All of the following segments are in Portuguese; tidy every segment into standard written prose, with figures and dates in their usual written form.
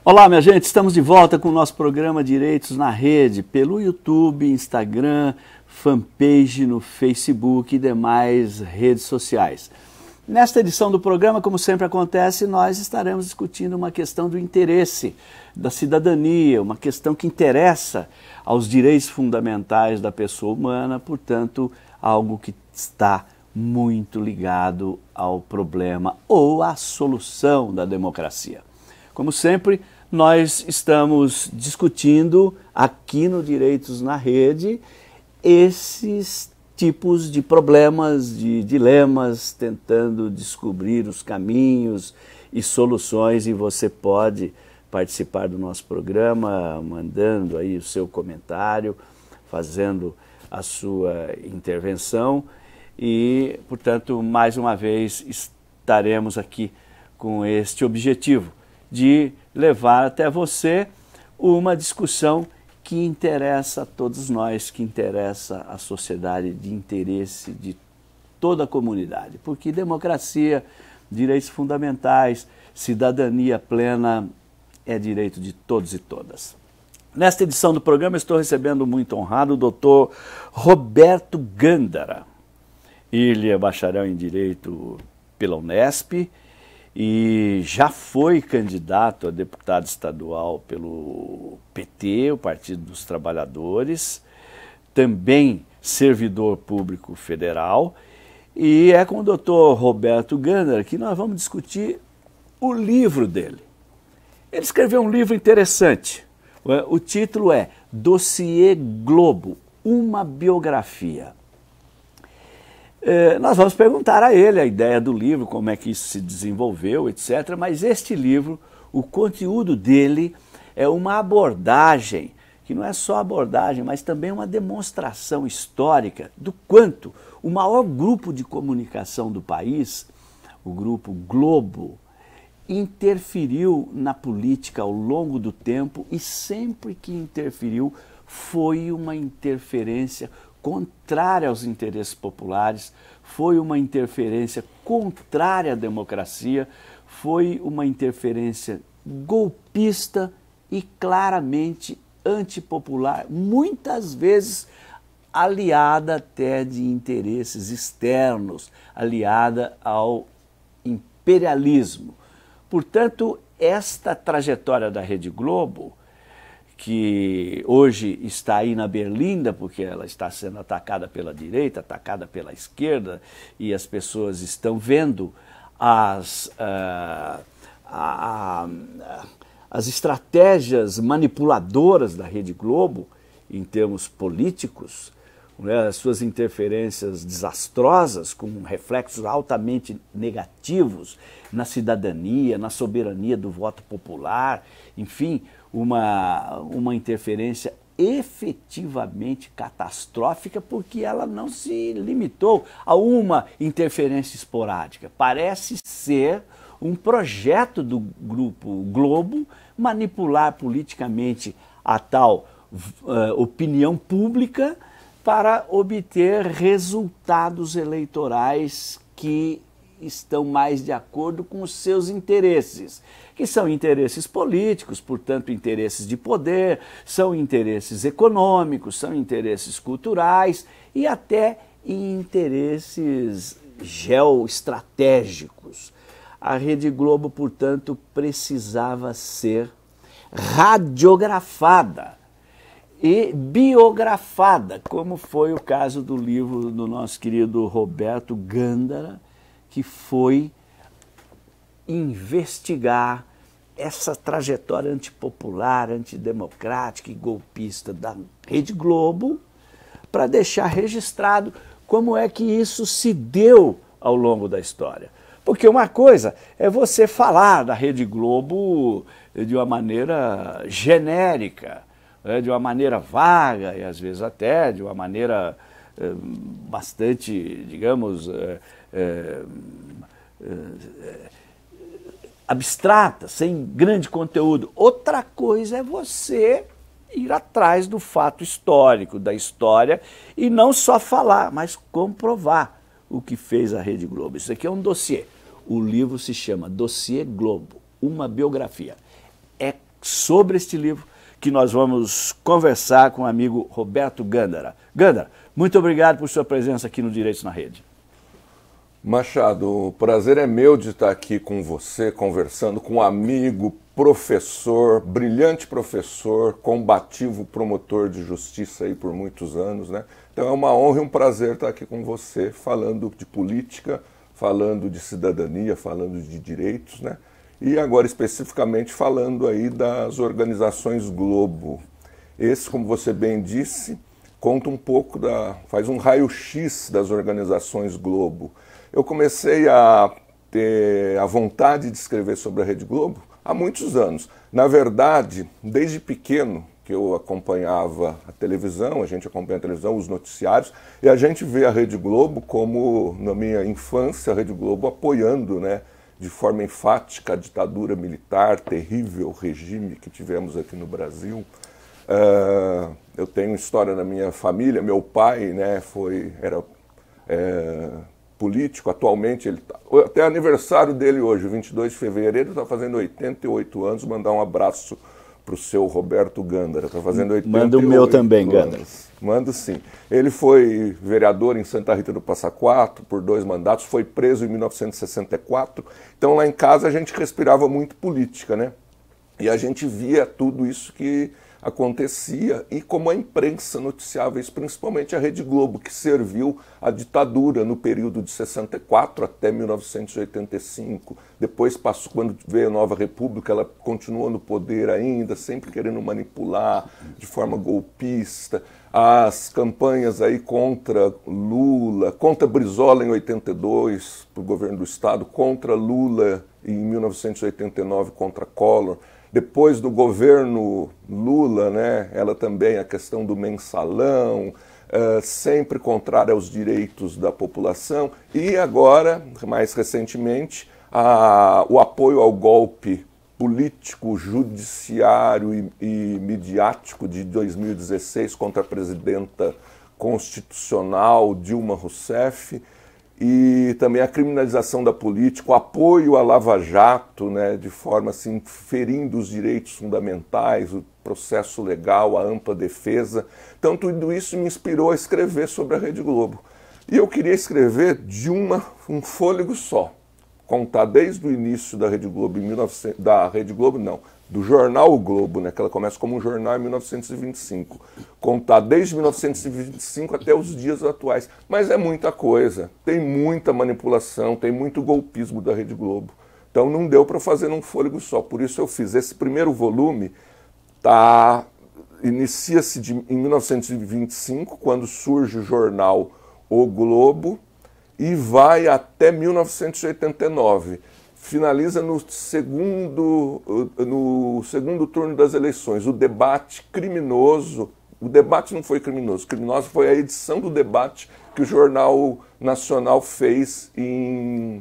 Olá, minha gente, estamos de volta com o nosso programa Direitos na Rede, pelo YouTube, Instagram, fanpage no Facebook e demais redes sociais. Nesta edição do programa, como sempre acontece, nós estaremos discutindo uma questão do interesse da cidadania, uma questão que interessa aos direitos fundamentais da pessoa humana, portanto, algo que está muito ligado ao problema ou à solução da democracia. Como sempre, nós estamos discutindo aqui no Direitos na Rede esses tipos de problemas, de dilemas, tentando descobrir os caminhos e soluções, e você pode participar do nosso programa mandando aí o seu comentário, fazendo a sua intervenção e, portanto, mais uma vez estaremos aqui com este objetivo de levar até você uma discussão que interessa a todos nós, que interessa a sociedade, de interesse de toda a comunidade. Porque democracia, direitos fundamentais, cidadania plena é direito de todos e todas. Nesta edição do programa estou recebendo muito honrado o doutor Roberto Gândara. Ele é bacharel em Direito pela Unesp, e já foi candidato a deputado estadual pelo PT, o Partido dos Trabalhadores, também servidor público federal, e é com o doutor Roberto Gândara que nós vamos discutir o livro dele. Ele escreveu um livro interessante, o título é Dossiê Globo, uma biografia. Nós vamos perguntar a ele a ideia do livro, como é que isso se desenvolveu, etc. Mas este livro, o conteúdo dele é uma abordagem, que não é só abordagem, mas também uma demonstração histórica do quanto o maior grupo de comunicação do país, o Grupo Globo, interferiu na política ao longo do tempo e sempre que interferiu foi uma interferência contrária aos interesses populares, foi uma interferência contrária à democracia, foi uma interferência golpista e claramente antipopular, muitas vezes aliada até de interesses externos, aliada ao imperialismo. Portanto, esta trajetória da Rede Globo, que hoje está aí na berlinda, porque ela está sendo atacada pela direita, atacada pela esquerda, e as pessoas estão vendo as estratégias manipuladoras da Rede Globo em termos políticos, né, as suas interferências desastrosas, com reflexos altamente negativos na cidadania, na soberania do voto popular, enfim, uma interferência efetivamente catastrófica, porque ela não se limitou a uma interferência esporádica. Parece ser um projeto do Grupo Globo manipular politicamente a tal opinião pública para obter resultados eleitorais que estão mais de acordo com os seus interesses, que são interesses políticos, portanto interesses de poder, são interesses econômicos, são interesses culturais e até interesses geoestratégicos. A Rede Globo, portanto, precisava ser radiografada e biografada, como foi o caso do livro do nosso querido Roberto Gândara, que foi investigar essa trajetória antipopular, antidemocrática e golpista da Rede Globo, para deixar registrado como é que isso se deu ao longo da história. Porque uma coisa é você falar da Rede Globo de uma maneira genérica, de uma maneira vaga e às vezes até de uma maneira bastante, digamos, abstrata, sem grande conteúdo. Outra coisa é você ir atrás do fato histórico, da história, e não só falar, mas comprovar o que fez a Rede Globo. Isso aqui é um dossiê. O livro se chama Dossiê Globo, uma biografia. É sobre este livro que nós vamos conversar com o amigo Roberto Gândara. Gândara, muito obrigado por sua presença aqui no Direitos na Rede. Machado, o prazer é meu de estar aqui com você, conversando com um amigo, professor, brilhante professor, combativo promotor de justiça aí por muitos anos, né? Então é uma honra e um prazer estar aqui com você, falando de política, falando de cidadania, falando de direitos, né? E agora especificamente falando aí das organizações Globo. Esse, como você bem disse, conta um pouco faz um raio-x das organizações Globo. Eu comecei a ter a vontade de escrever sobre a Rede Globo há muitos anos. Na verdade, desde pequeno que eu acompanhava a televisão, a gente acompanha a televisão, os noticiários, e a gente vê a Rede Globo como, na minha infância, a Rede Globo apoiando, né, de forma enfática a ditadura militar, terrível regime que tivemos aqui no Brasil. Eu tenho história na minha família, meu pai, né, era político, atualmente, até aniversário dele hoje, 22 de fevereiro, ele está fazendo 88 anos, mandar um abraço para o seu Roberto Gândara, está fazendo 88 anos. Manda o meu também, Gândara. Mando sim. Ele foi vereador em Santa Rita do Passa Quatro por 2 mandatos, foi preso em 1964, então lá em casa a gente respirava muito política, né? E a gente via tudo isso que acontecia e como a imprensa noticiava isso, principalmente a Rede Globo, que serviu à ditadura no período de 64 até 1985. Depois passou, quando veio a Nova República, ela continuou no poder ainda, sempre querendo manipular de forma golpista. As campanhas aí contra Lula, contra Brizola em 82, para o governo do Estado, contra Lula em 1989, contra Collor. Depois do governo Lula, né, ela também, a questão do mensalão, sempre contrária aos direitos da população. E agora, mais recentemente, o apoio ao golpe político, judiciário e midiático de 2016 contra a presidenta constitucional Dilma Rousseff, e também a criminalização da política, o apoio à Lava Jato, né, de forma assim, ferindo os direitos fundamentais, o processo legal, a ampla defesa. Então tudo isso me inspirou a escrever sobre a Rede Globo. E eu queria escrever de um fôlego só, contar desde o início da Rede Globo, do jornal O Globo, né, que ela começa como um jornal em 1925, contar desde 1925 até os dias atuais. Mas é muita coisa, tem muita manipulação, tem muito golpismo da Rede Globo. Então não deu para fazer num fôlego só, por isso eu fiz. Esse primeiro volume inicia-se em 1925, quando surge o jornal O Globo, e vai até 1989. Finaliza no segundo turno das eleições. O debate criminoso, o debate não foi criminoso, criminoso foi a edição do debate que o Jornal Nacional fez em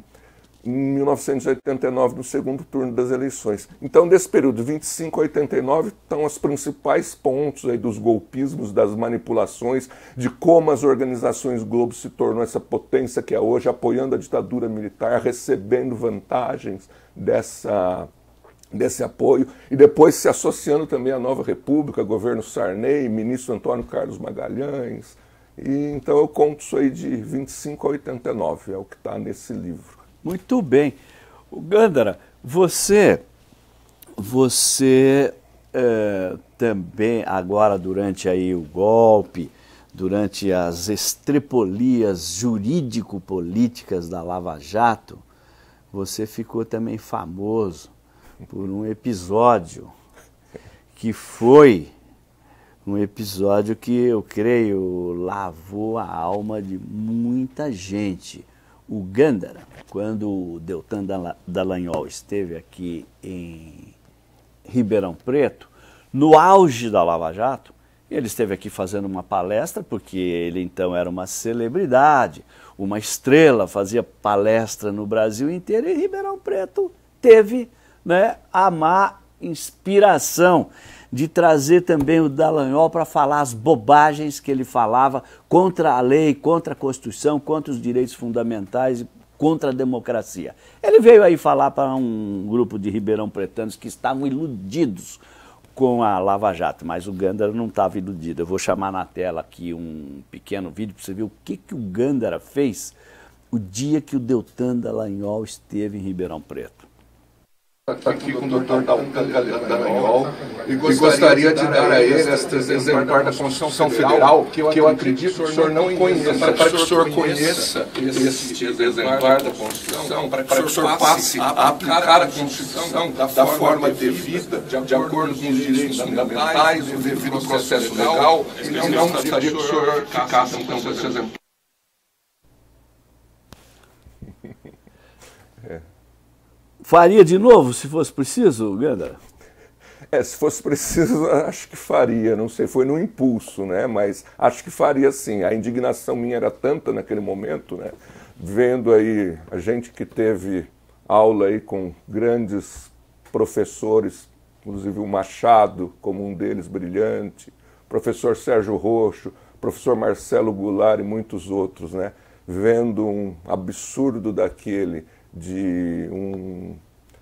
1989, no segundo turno das eleições. Então, desse período, 25 a 89, estão os principais pontos aí dos golpismos, das manipulações, de como as organizações Globo se tornou essa potência que é hoje, apoiando a ditadura militar, recebendo vantagens desse apoio, e depois se associando também à Nova República, governo Sarney, ministro Antônio Carlos Magalhães. E então eu conto isso aí de 25 a 89, é o que está nesse livro. Muito bem. Gândara, você também agora durante aí o golpe, durante as estrepolias jurídico-políticas da Lava Jato, você ficou também famoso por um episódio que foi um episódio que eu creio lavou a alma de muita gente. O Gândara, quando o Deltan Dallagnol esteve aqui em Ribeirão Preto, no auge da Lava Jato, ele esteve aqui fazendo uma palestra, porque ele então era uma celebridade, uma estrela, fazia palestra no Brasil inteiro, e Ribeirão Preto teve, né, a má inspiração de trazer também o Dallagnol para falar as bobagens que ele falava contra a lei, contra a Constituição, contra os direitos fundamentais e contra a democracia. Ele veio aí falar para um grupo de ribeirão-pretanos que estavam iludidos com a Lava Jato, mas o Gândara não estava iludido. Eu vou chamar na tela aqui um pequeno vídeo para você ver o que o Gândara fez o dia que o Deltan Dallagnol esteve em Ribeirão Preto. Aqui com o Dr. Dallagnol e gostaria de dar a ele este exemplar da Constituição Federal que eu acredito que o senhor não conheça, para que o senhor conheça este exemplar da Constituição, para que o senhor passe a aplicar a Constituição da forma devida, de acordo com os direitos fundamentais, o devido processo legal, e não gostaria que o senhor ficasse então com esse exemplar. Faria de novo, se fosse preciso, Gândara? Se fosse preciso, acho que faria, não sei, foi no impulso, né? Mas acho que faria sim. A indignação minha era tanta naquele momento, né? Vendo aí a gente que teve aula aí com grandes professores, inclusive o Machado, como um deles brilhante, professor Sérgio Roxo, professor Marcelo Goulart e muitos outros, né? Vendo um absurdo daquele de um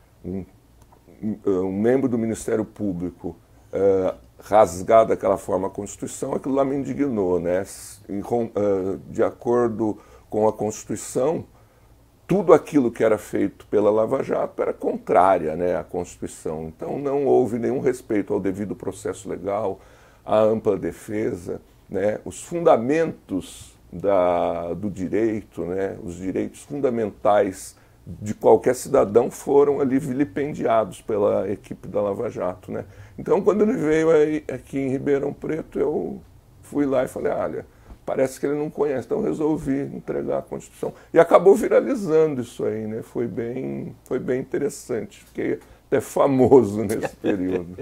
membro do Ministério Público rasgar daquela forma a Constituição, aquilo lá me indignou, né? De acordo com a Constituição, tudo aquilo que era feito pela Lava Jato era contrária, né, à Constituição. Então não houve nenhum respeito ao devido processo legal, à ampla defesa, né? Os fundamentos do direito, né? Os direitos fundamentais de qualquer cidadão foram ali vilipendiados pela equipe da Lava Jato, né? Então, quando ele veio aí, aqui em Ribeirão Preto, eu fui lá e falei, olha, parece que ele não conhece, então resolvi entregar a Constituição. E acabou viralizando isso aí, né? Foi bem interessante, fiquei até famoso nesse período.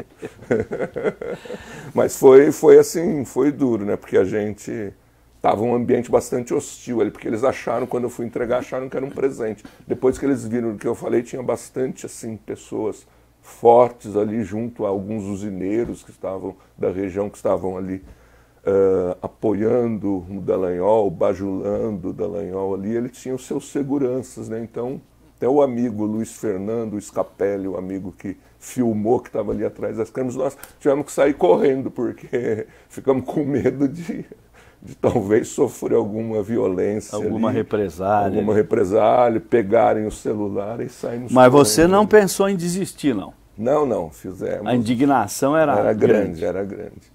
Mas foi assim, foi duro, né? Porque a gente... Estava um ambiente bastante hostil ali, porque eles acharam, quando eu fui entregar, acharam que era um presente. Depois que eles viram o que eu falei, tinha bastante assim, pessoas fortes ali, junto a alguns usineiros que estavam da região, que estavam ali apoiando o Dallagnol, bajulando o Dallagnol ali. Ele tinha os seus seguranças, né? Então, até o amigo Luiz Fernando Scapelli, o amigo que filmou, que estava ali atrás das câmeras, nós tivemos que sair correndo, porque ficamos com medo de talvez sofrer alguma violência. Alguma represália. Alguma represália, pegarem o celular e sairmos. Mas você não pensou em desistir, não? Não, fizemos. A indignação era grande. Era grande.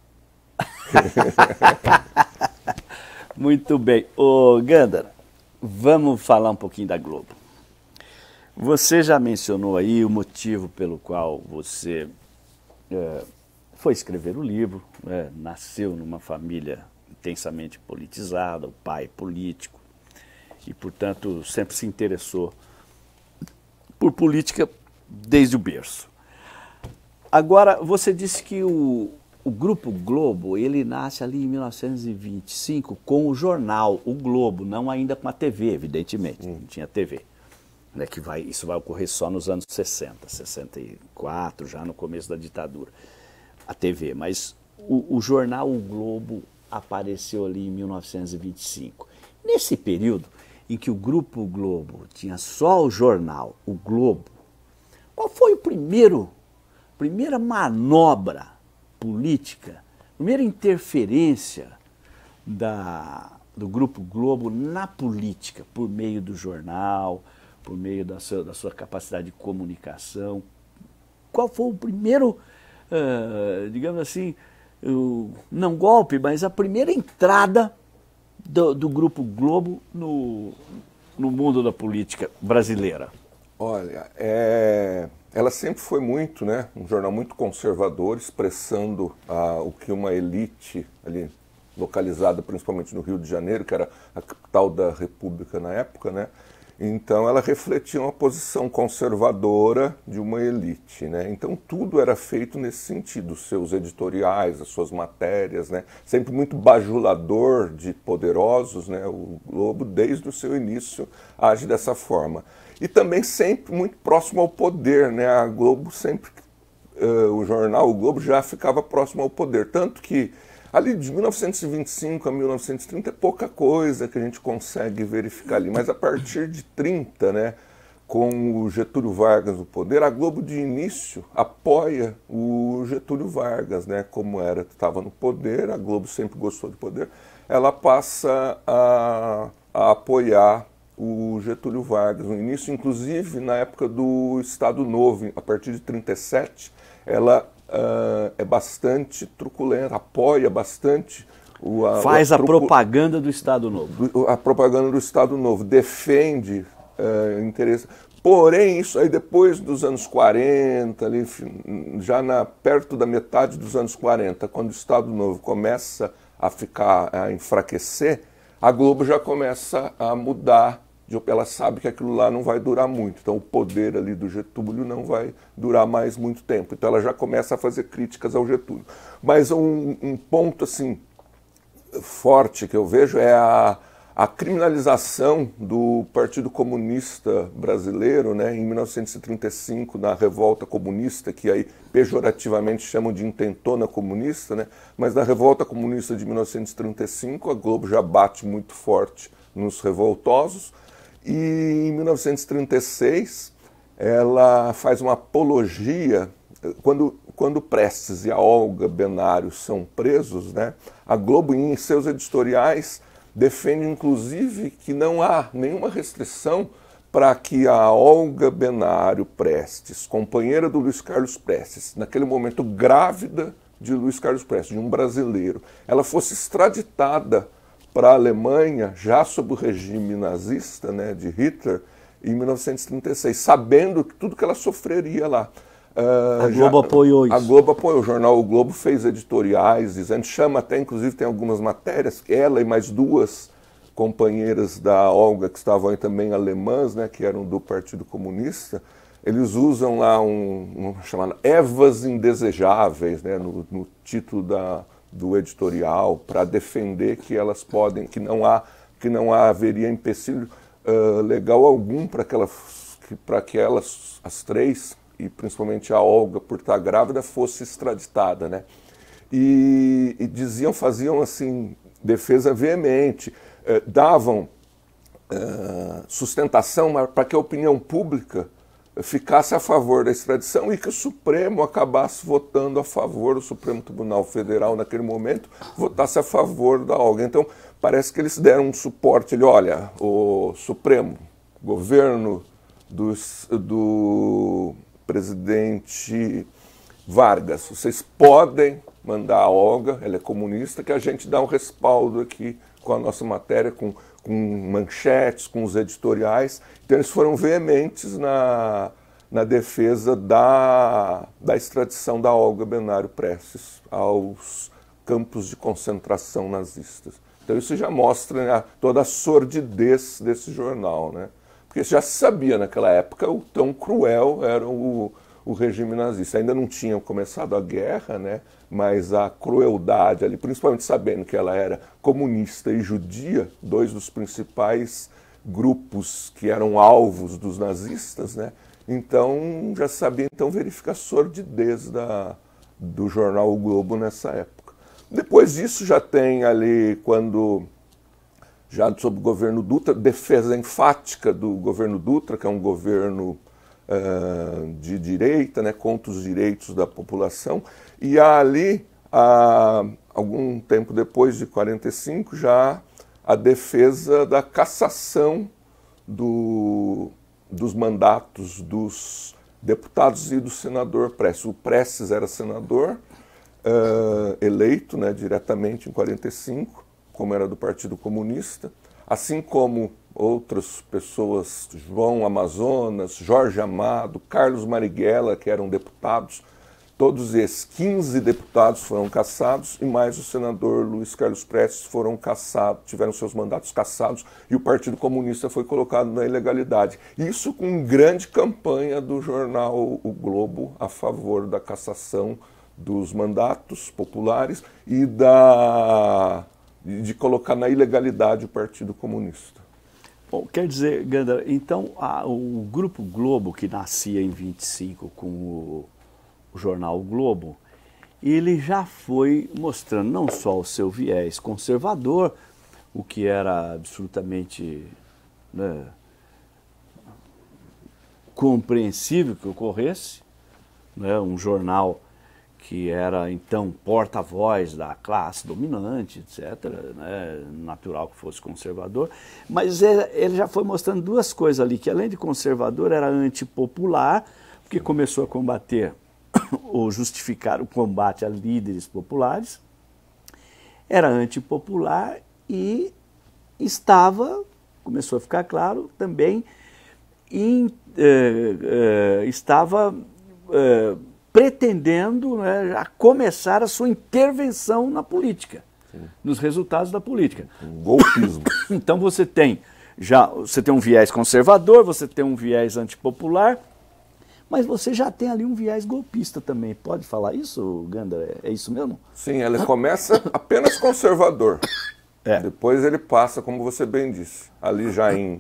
Muito bem. Ô, Gândara, vamos falar um pouquinho da Globo. Você já mencionou aí o motivo pelo qual você foi escrever o livro, nasceu numa família intensamente politizada, o pai político, e, portanto, sempre se interessou por política desde o berço. Agora, você disse que o Grupo Globo, ele nasce ali em 1925 com o jornal, o Globo, não ainda com a TV, evidentemente, não tinha TV. Né, isso vai ocorrer só nos anos 60, 64, já no começo da ditadura, a TV, mas o jornal O Globo apareceu ali em 1925. Nesse período em que o Grupo Globo tinha só o jornal, o Globo, qual foi a primeira manobra política, primeira interferência do Grupo Globo na política, por meio do jornal, por meio da sua capacidade de comunicação? Qual foi o primeiro, digamos assim, não golpe, mas a primeira entrada do Grupo Globo no mundo da política brasileira? Olha, ela sempre foi muito, né, um jornal muito conservador, expressando o que uma elite ali, localizada principalmente no Rio de Janeiro, que era a capital da República na época, né? Então ela refletia uma posição conservadora de uma elite, né? Então tudo era feito nesse sentido, os seus editoriais, as suas matérias, né? Sempre muito bajulador de poderosos, né? O Globo, desde o seu início, age dessa forma. E também sempre muito próximo ao poder, né? A Globo sempre, o jornal O Globo já ficava próximo ao poder, tanto que ali de 1925 a 1930 é pouca coisa que a gente consegue verificar ali, mas a partir de 30, né, com o Getúlio Vargas no poder, a Globo de início apoia o Getúlio Vargas, né? Como estava no poder, a Globo sempre gostou do poder, ela passa a apoiar o Getúlio Vargas no início, inclusive na época do Estado Novo, a partir de 1937, ela é bastante truculenta, apoia bastante faz a propaganda do Estado Novo. A propaganda do Estado Novo, defende interesse. Porém, isso aí depois dos anos 40, ali, já perto da metade dos anos 40, quando o Estado Novo começa a enfraquecer, a Globo já começa a mudar. Ela sabe que aquilo lá não vai durar muito, então o poder ali do Getúlio não vai durar mais muito tempo. Então ela já começa a fazer críticas ao Getúlio. Mas um ponto assim forte que eu vejo é a criminalização do Partido Comunista Brasileiro, né, em 1935, na Revolta Comunista, que aí pejorativamente chamam de intentona comunista, né, mas na Revolta Comunista de 1935 a Globo já bate muito forte nos revoltosos, e em 1936 ela faz uma apologia. Quando Prestes e a Olga Benário são presos, né, a Globo, em seus editoriais, defende inclusive que não há nenhuma restrição para que a Olga Benário Prestes, companheira do Luiz Carlos Prestes, naquele momento grávida de Luiz Carlos Prestes, de um brasileiro, ela fosse extraditada para a Alemanha, já sob o regime nazista, né, de Hitler, em 1936, sabendo tudo que ela sofreria lá. A Globo apoiou isso. A Globo apoiou. O jornal O Globo fez editoriais dizendo, chama até, inclusive tem algumas matérias, ela e mais duas companheiras da Olga, que estavam aí também alemãs, né, que eram do Partido Comunista, eles usam lá um chamado Evas Indesejáveis, né, no título do editorial, para defender que elas podem, que não haveria empecilho legal algum para que elas, as três, e principalmente a Olga, por estar grávida, fosse extraditada, né? E faziam assim, defesa veemente, davam sustentação para que a opinião pública ficasse a favor da extradição e que o Supremo acabasse votando a favor, o Supremo Tribunal Federal naquele momento votasse a favor da Olga. Então parece que eles deram um suporte, olha, o Supremo, governo do presidente Vargas, vocês podem mandar a Olga, ela é comunista, que a gente dá um respaldo aqui com a nossa matéria, com manchetes, com os editoriais. Então eles foram veementes na defesa da extradição da Olga Benário Prestes aos campos de concentração nazistas. Então isso já mostra, né, toda a sordidez desse jornal, né? Porque já se sabia naquela época o tão cruel era o regime nazista. Ainda não tinha começado a guerra, né? Mas a crueldade ali, principalmente sabendo que ela era comunista e judia, dois dos principais grupos que eram alvos dos nazistas, né? Então já sabia verificar a sordidez do jornal O Globo nessa época. Depois disso já tem ali, já sob o governo Dutra, defesa enfática do governo Dutra, que é um governo de direita, né, contra os direitos da população, e ali, algum tempo depois de 45, já a defesa da cassação dos mandatos dos deputados e do senador Prestes. O Prestes era senador, eleito, né, diretamente em 45, como era do Partido Comunista, assim como outras pessoas, João Amazonas, Jorge Amado, Carlos Marighella, que eram deputados, todos esses 15 deputados foram cassados e mais o senador Luiz Carlos Prestes foram cassados, tiveram seus mandatos cassados e o Partido Comunista foi colocado na ilegalidade. Isso com grande campanha do jornal O Globo a favor da cassação dos mandatos populares e de colocar na ilegalidade o Partido Comunista. Bom, quer dizer, Gandara, então o Grupo Globo, que nascia em 25 com o jornal O Globo, ele já foi mostrando não só o seu viés conservador, o que era absolutamente, né, compreensível que ocorresse, né? Um jornal que era então porta-voz da classe dominante, etc., né? Natural que fosse conservador, mas ele já foi mostrando duas coisas ali, que além de conservador era antipopular, porque começou a combater ou justificar o combate a líderes populares, era antipopular e começou a ficar claro, também estava pretendendo, né, a começar a sua intervenção na política, nos resultados da política. Um golpismo. Então você tem um viés conservador, você tem um viés antipopular, mas você já tem ali um viés golpista também. Pode falar isso, Ganda? É isso mesmo? Sim, ele começa apenas conservador. Depois ele passa, como você bem disse, ali já em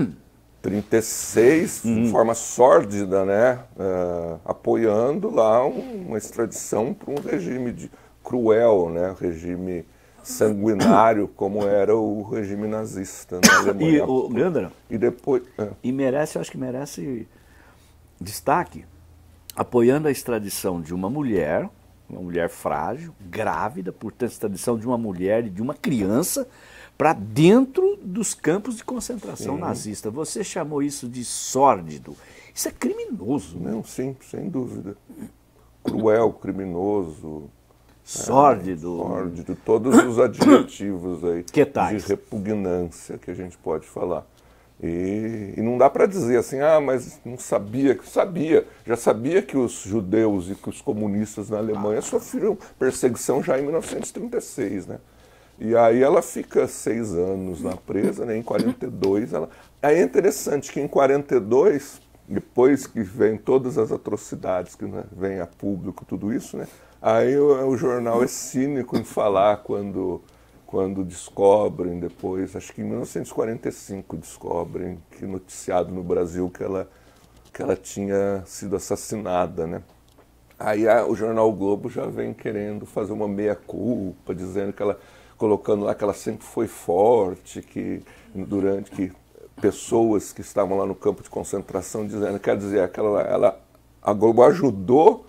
36, de forma sórdida, né, apoiando lá uma extradição para um regime cruel, né, regime sanguinário, como era o regime nazista na Alemanha. Gandara, e depois eu acho que merece destaque, apoiando a extradição de uma mulher frágil, grávida, portanto, a extradição de uma mulher e de uma criança para dentro dos campos de concentração nazista. Você chamou isso de sórdido. Isso é criminoso. Não, sim, sem dúvida. Cruel, criminoso. Sórdido. Sórdido, todos os adjetivos aí Que tais? de repugnância que a gente pode falar. E não dá para dizer assim, mas não sabia. Já sabia que os judeus e que os comunistas na Alemanha sofreram perseguição já em 1936, né? E aí ela fica 6 anos na presa, né? Em 42 Aí é interessante que em 42, depois que vem todas as atrocidades que, né, vem a público, tudo isso, né? Aí o jornal é cínico em falar quando descobrem depois, acho que em 1945 descobrem, que noticiado no Brasil que ela tinha sido assassinada, né? Aí o jornal o Globo já vem querendo fazer uma meia-culpa, dizendo que colocando lá que ela sempre foi forte, que pessoas que estavam lá no campo de concentração dizendo, quer dizer, a Globo ajudou,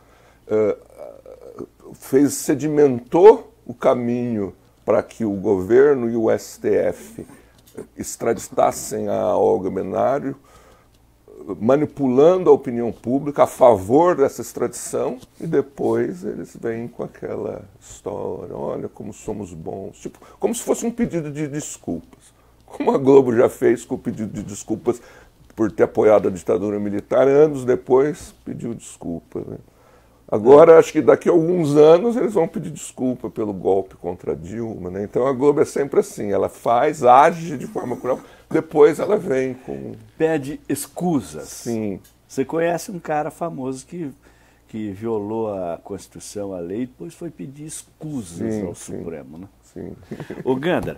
sedimentou o caminho para que o governo e o STF extraditassem a Olga Benário, manipulando a opinião pública a favor dessa extradição, e depois eles vêm com aquela história, olha como somos bons, tipo, como se fosse um pedido de desculpas. Como a Globo já fez com o pedido de desculpas por ter apoiado a ditadura militar, anos depois pediu desculpa, né? Agora, acho que daqui a alguns anos eles vão pedir desculpa pelo golpe contra Dilma, né? Então a Globo é sempre assim, ela age de forma cruel, depois ela vem com... Pede escusas. Sim. Você conhece um cara famoso que violou a Constituição, a lei, e depois foi pedir escusas ao Supremo, né? Sim. Ô Gandara,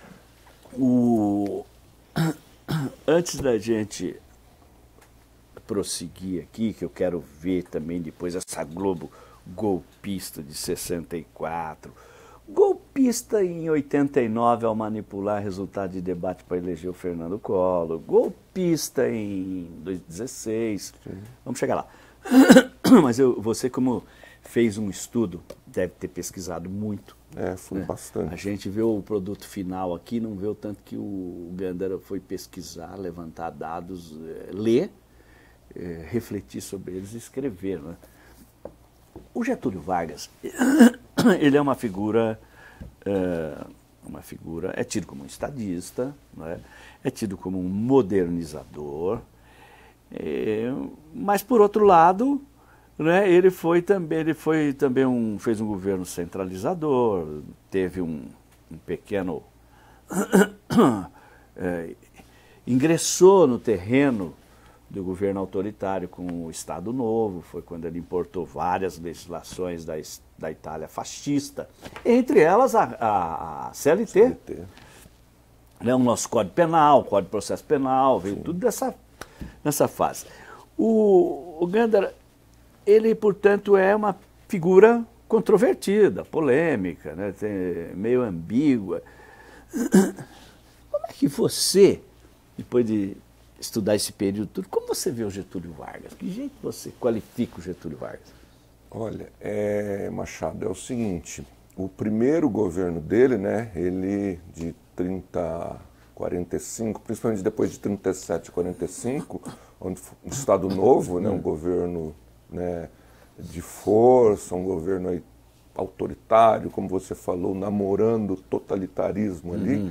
antes da gente prosseguir aqui, que eu quero ver também depois essa Globo golpista de 64, golpista em 89 ao manipular resultado de debate para eleger o Fernando Collor, golpista em 2016, vamos chegar lá. Mas você, como fez um estudo, deve ter pesquisado muito. Fui bastante. A gente vê o produto final aqui, não vê o tanto que o Gandara foi pesquisar, levantar dados, ler, refletir sobre eles e escrever, né? O Getúlio Vargas, ele é uma figura, é tido como um estadista, né? É tido como um modernizador, mas por outro lado, né, ele fez um governo centralizador, teve um pequeno ingressou no terreno do governo autoritário com o Estado Novo, foi quando ele importou várias legislações da Itália fascista, entre elas a CLT. Né, o nosso Código Penal, Código de Processo Penal, veio tudo nessa fase. O Gandara, ele, portanto, é uma figura controvertida, polêmica, né, meio ambígua. Como é que você, depois de estudar esse período tudo. Como você vê o Getúlio Vargas? Que jeito você qualifica o Getúlio Vargas? Olha, Machado, é o seguinte, o primeiro governo dele, né, ele de 45, principalmente depois de 37 e 45, onde foi um Estado Novo, né, um governo, né, de força, um governo aí autoritário, como você falou, namorando o totalitarismo ali,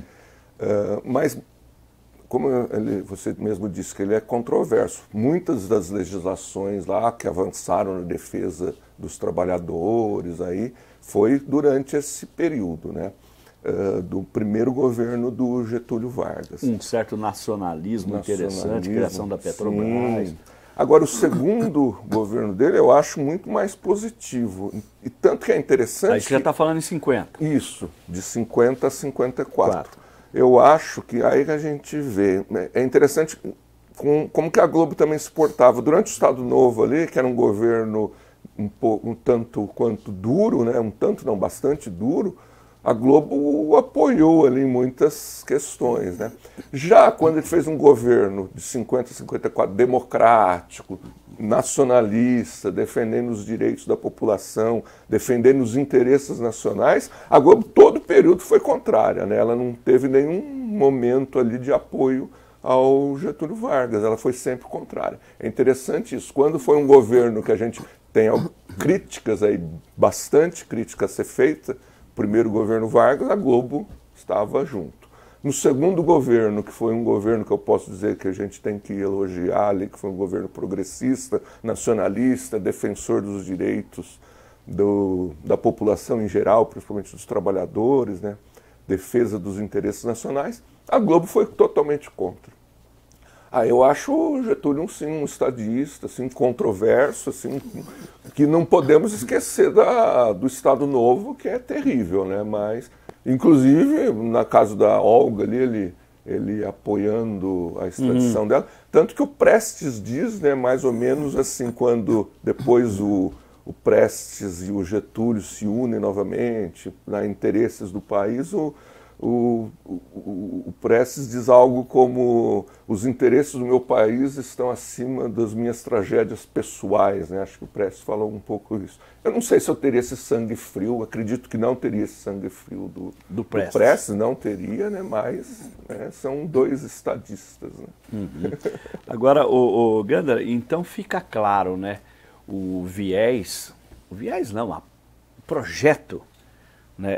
mas como você mesmo disse que ele é controverso, muitas das legislações lá que avançaram na defesa dos trabalhadores aí foi durante esse período, né, do primeiro governo do Getúlio Vargas. Um certo nacionalismo interessante, criação da Petrobras. Sim. Agora, o segundo governo dele eu acho muito mais positivo. E tanto que é interessante... Aí você já está falando em 50. Isso, de 50 a 54. Eu acho que aí que a gente vê... É interessante como que a Globo também se portava. Durante o Estado Novo ali, que era um governo um tanto quanto duro, né? Um tanto não, bastante duro, a Globo apoiou ali muitas questões, né? Já quando ele fez um governo de 50 a 54 democrático, nacionalista, defendendo os direitos da população, defendendo os interesses nacionais, a Globo todo o período foi contrária, né? Ela não teve nenhum momento ali de apoio ao Getúlio Vargas, ela foi sempre contrária. É interessante isso. Quando foi um governo que a gente tem críticas aí, bastante críticas a ser feita, primeiro governo Vargas, a Globo estava junto. No segundo governo, que foi um governo que eu posso dizer que a gente tem que elogiar ali, que foi um governo progressista, nacionalista, defensor dos direitos da população em geral, principalmente dos trabalhadores, né? Defesa dos interesses nacionais, a Globo foi totalmente contra. Eu acho o Getúlio sim, um estadista, assim, controverso, assim, que não podemos esquecer do Estado Novo, que é terrível, né? Mas, inclusive, na caso da Olga ali, ele apoiando a extradição dela, tanto que o Prestes diz, né, mais ou menos assim, quando depois o Prestes e o Getúlio se unem novamente para interesses do país, o Prestes diz algo como: os interesses do meu país estão acima das minhas tragédias pessoais, né? Acho que o Prestes falou um pouco isso. Eu não sei se eu teria esse sangue frio, acredito que não teria esse sangue frio do Prestes, não teria, né? Mas né, são dois estadistas. Né? Agora, o Gandara, então fica claro, né? O viés não, o projeto, né,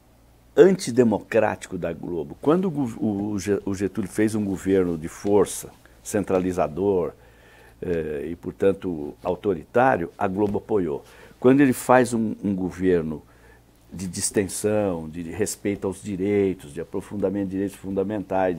antidemocrático da Globo. Quando o Getúlio fez um governo de força, centralizador e, portanto, autoritário, a Globo apoiou. Quando ele faz um governo de distensão, de respeito aos direitos, de aprofundamento de direitos fundamentais,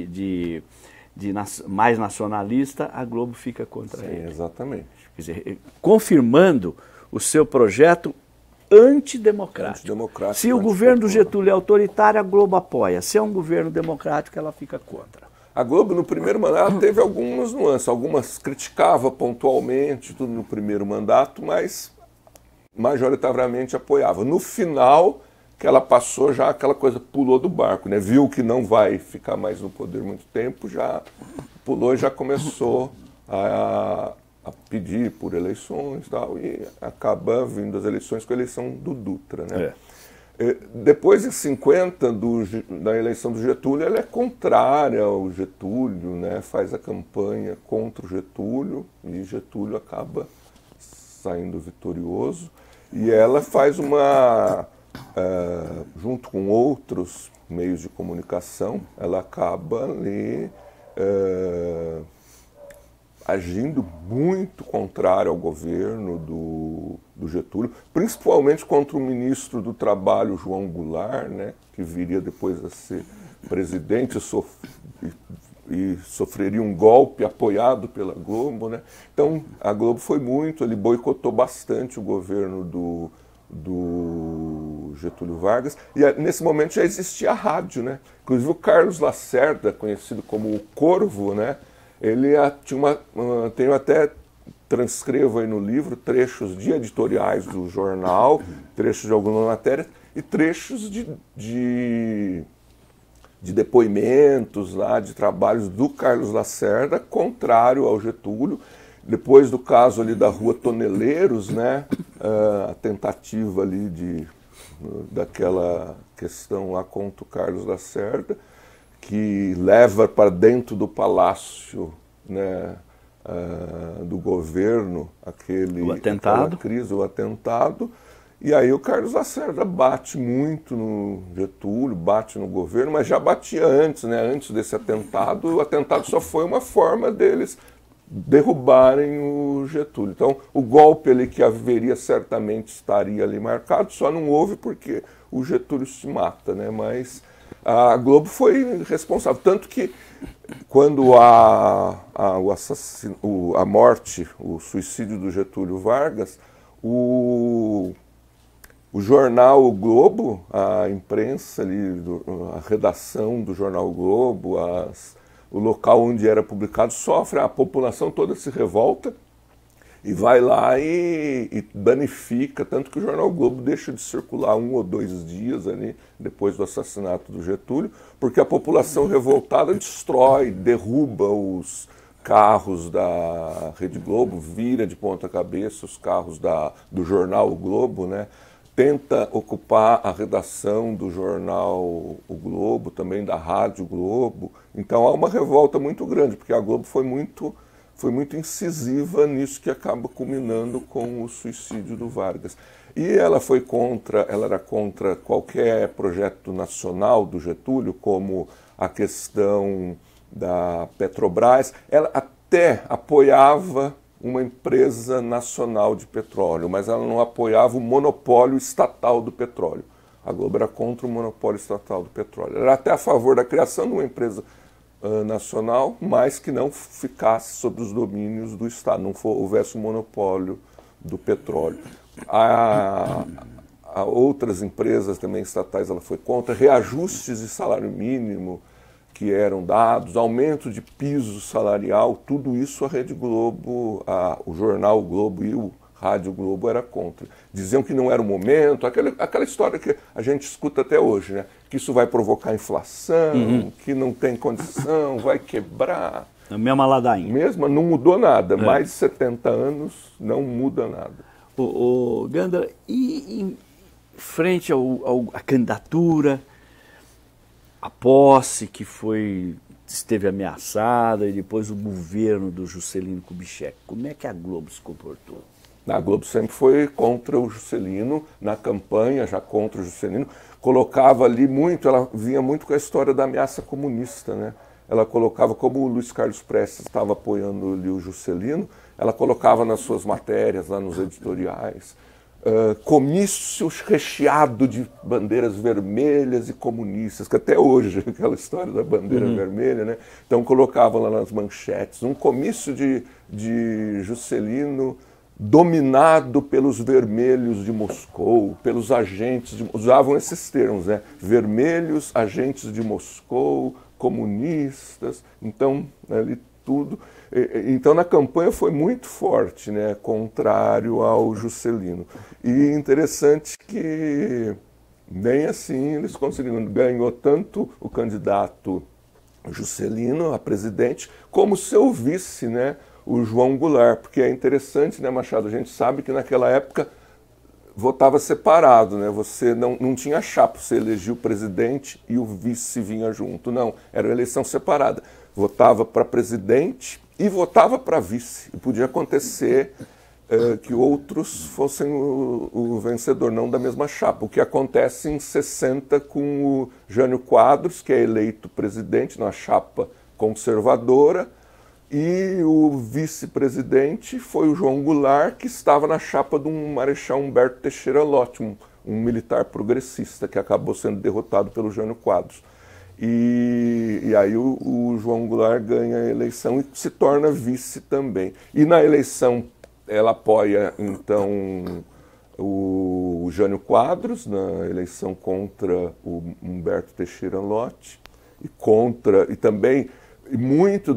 mais nacionalista, a Globo fica contra ele. Exatamente. Quer dizer, confirmando o seu projeto antidemocrático. Se o governo do Getúlio é autoritário, a Globo apoia. Se é um governo democrático, ela fica contra. A Globo, no primeiro mandato, teve algumas nuances. Algumas criticava pontualmente, tudo no primeiro mandato, mas majoritariamente apoiava. No final, que ela passou já, aquela coisa pulou do barco, né? Viu que não vai ficar mais no poder muito tempo, já pulou e já começou a pedir por eleições e tal, e acaba vindo as eleições com a eleição do Dutra, né? Depois, em 50, da eleição do Getúlio, ela é contrária ao Getúlio, né? Faz a campanha contra o Getúlio, e Getúlio acaba saindo vitorioso, e ela faz junto com outros meios de comunicação, ela acaba ali agindo muito contrário ao governo do Getúlio, principalmente contra o ministro do Trabalho, João Goulart, né, que viria depois a ser presidente e sofreria um golpe apoiado pela Globo, né? Então, a Globo foi ele boicotou bastante o governo do Getúlio Vargas, e nesse momento já existia a rádio, né? Inclusive o Carlos Lacerda, conhecido como o Corvo, né? Ele tinha tenho até, transcrevo aí no livro, trechos de editoriais do jornal, trechos de algumas matérias e trechos de de depoimentos lá, de trabalhos do Carlos Lacerda, contrário ao Getúlio. Depois do caso ali da Rua Toneleiros, né, a tentativa ali daquela questão lá contra o Carlos Lacerda, que leva para dentro do palácio, né, do governo aquela crise, o atentado. E aí o Carlos Lacerda bate muito no Getúlio, bate no governo, mas já batia antes, né? Antes desse atentado. O atentado só foi uma forma deles derrubarem o Getúlio. Então, o golpe ali que haveria certamente estaria ali marcado, só não houve porque o Getúlio se mata, né? Mas a Globo foi responsável. Tanto que quando a morte, o suicídio do Getúlio Vargas, o jornal O Globo, a imprensa ali, a redação do jornal O Globo, o local onde era publicado sofre, a população toda se revolta e vai lá e danifica, tanto que o jornal O Globo deixa de circular 1 ou 2 dias ali, depois do assassinato do Getúlio, porque a população revoltada destrói, derruba os carros da Rede Globo, vira de ponta cabeça os carros do jornal O Globo, né? Tenta ocupar a redação do jornal O Globo, também da Rádio Globo. Então há uma revolta muito grande, porque a Globo foi muito incisiva nisso que acaba culminando com o suicídio do Vargas. E ela era contra qualquer projeto nacional do Getúlio, como a questão da Petrobras. Ela até apoiava uma empresa nacional de petróleo, mas ela não apoiava o monopólio estatal do petróleo. A Globo era contra o monopólio estatal do petróleo. Ela era até a favor da criação de uma empresa nacional, mas que não ficasse sob os domínios do Estado, não houvesse um monopólio do petróleo. A outras empresas também estatais ela foi contra, reajustes de salário mínimo que eram dados, aumento de piso salarial, tudo isso a Rede Globo, o jornal o Globo e o Rádio Globo era contra. Diziam que não era o momento, aquela história que a gente escuta até hoje, né? Que isso vai provocar inflação, que não tem condição, vai quebrar. A mesma ladainha. Mesmo, não mudou nada. Mais de 70 anos não muda nada. Gandra, e em frente à candidatura, a posse que esteve ameaçada e depois o governo do Juscelino Kubitschek, como é que a Globo se comportou? A Globo sempre foi contra o Juscelino, na campanha já contra o Juscelino, colocava ali muito, ela vinha muito com a história da ameaça comunista, né? Ela colocava, como o Luiz Carlos Prestes estava apoiando ali o Juscelino, ela colocava nas suas matérias, lá nos editoriais, comícios recheado de bandeiras vermelhas e comunistas, que até hoje, aquela história da bandeira vermelha, né? Então colocavam lá nas manchetes, um comício de Juscelino dominado pelos vermelhos de Moscou, pelos agentes, usavam esses termos, né? Vermelhos, agentes de Moscou, comunistas, então ali tudo. Então na campanha foi muito forte, né? Contrário ao Juscelino. E interessante que nem assim eles conseguiram, ganhou tanto o candidato Juscelino a presidente, como seu vice, né? O João Goulart, porque é interessante, né, Machado? A gente sabe que naquela época votava separado, né? Você não tinha chapa, você elegia o presidente e o vice vinha junto. Não, era uma eleição separada. Votava para presidente e votava para vice. E podia acontecer que outros fossem o vencedor, não da mesma chapa. O que acontece em 60 com o Jânio Quadros, que é eleito presidente na chapa conservadora, e o vice-presidente foi o João Goulart, que estava na chapa do Marechal Humberto Teixeira Lott, um militar progressista, que acabou sendo derrotado pelo Jânio Quadros. E aí o João Goulart ganha a eleição e se torna vice também. E na eleição ela apoia, então, o Jânio Quadros, na eleição contra o Humberto Teixeira Lott, e também muito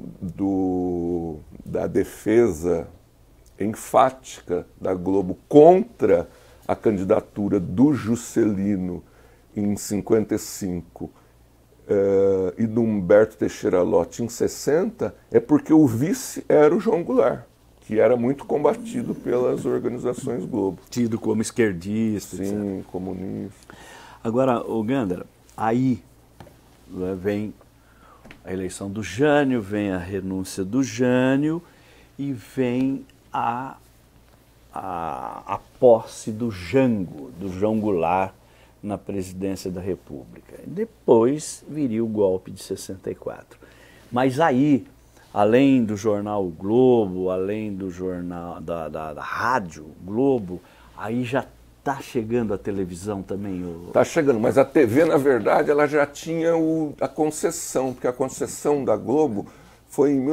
da defesa enfática da Globo contra a candidatura do Juscelino em 55 e do Humberto Teixeira Lott em 60, é porque o vice era o João Goulart, que era muito combatido pelas organizações Globo. Tido como esquerdista. Sim, etc. comunista. Agora, o Gândara, aí vem a eleição do Jânio, vem a renúncia do Jânio e vem a posse do Jango, do João Goulart, na presidência da República. Depois viria o golpe de 64. Mas aí, além do jornal o Globo, além do jornal da Rádio Globo, aí já está chegando a televisão também? Está chegando, mas a TV, na verdade, ela já tinha a concessão, porque a concessão da Globo foi em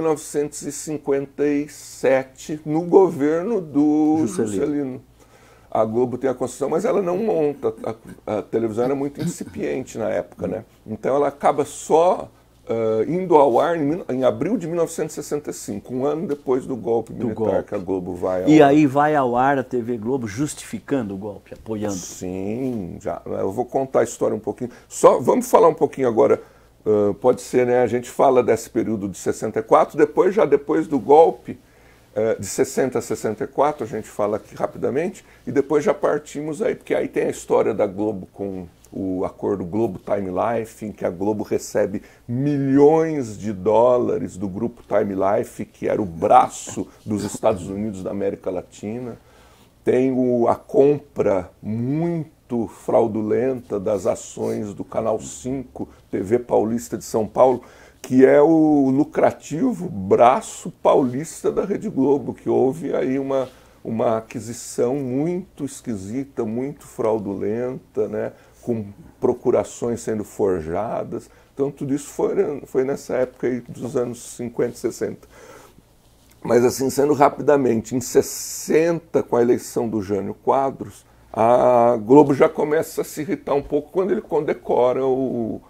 1957, no governo do Juscelino. A Globo tem a concessão, mas ela não monta. A televisão era muito incipiente na época, né? Então ela acaba só indo ao ar em abril de 1965, um ano depois do golpe militar, que a Globo vai ao ar. E aí vai ao ar a TV Globo justificando o golpe, apoiando? Sim, já. Eu vou contar a história um pouquinho. Só vamos falar um pouquinho agora, pode ser, né? A gente fala desse período de 64, depois do golpe, de 60 a 64, a gente fala aqui rapidamente, e depois já partimos aí, porque aí tem a história da Globo com o acordo Globo Time Life, em que a Globo recebe milhões de dólares do grupo Time Life, que era o braço dos Estados Unidos da América Latina. Tem a compra muito fraudulenta das ações do Canal 5, TV Paulista de São Paulo, que é o lucrativo braço paulista da Rede Globo, que houve aí uma aquisição muito esquisita, muito fraudulenta, né, com procurações sendo forjadas. Então tudo isso foi nessa época aí dos anos 50 e 60. Mas assim, sendo rapidamente, em 60, com a eleição do Jânio Quadros, a Globo já começa a se irritar um pouco quando ele condecora o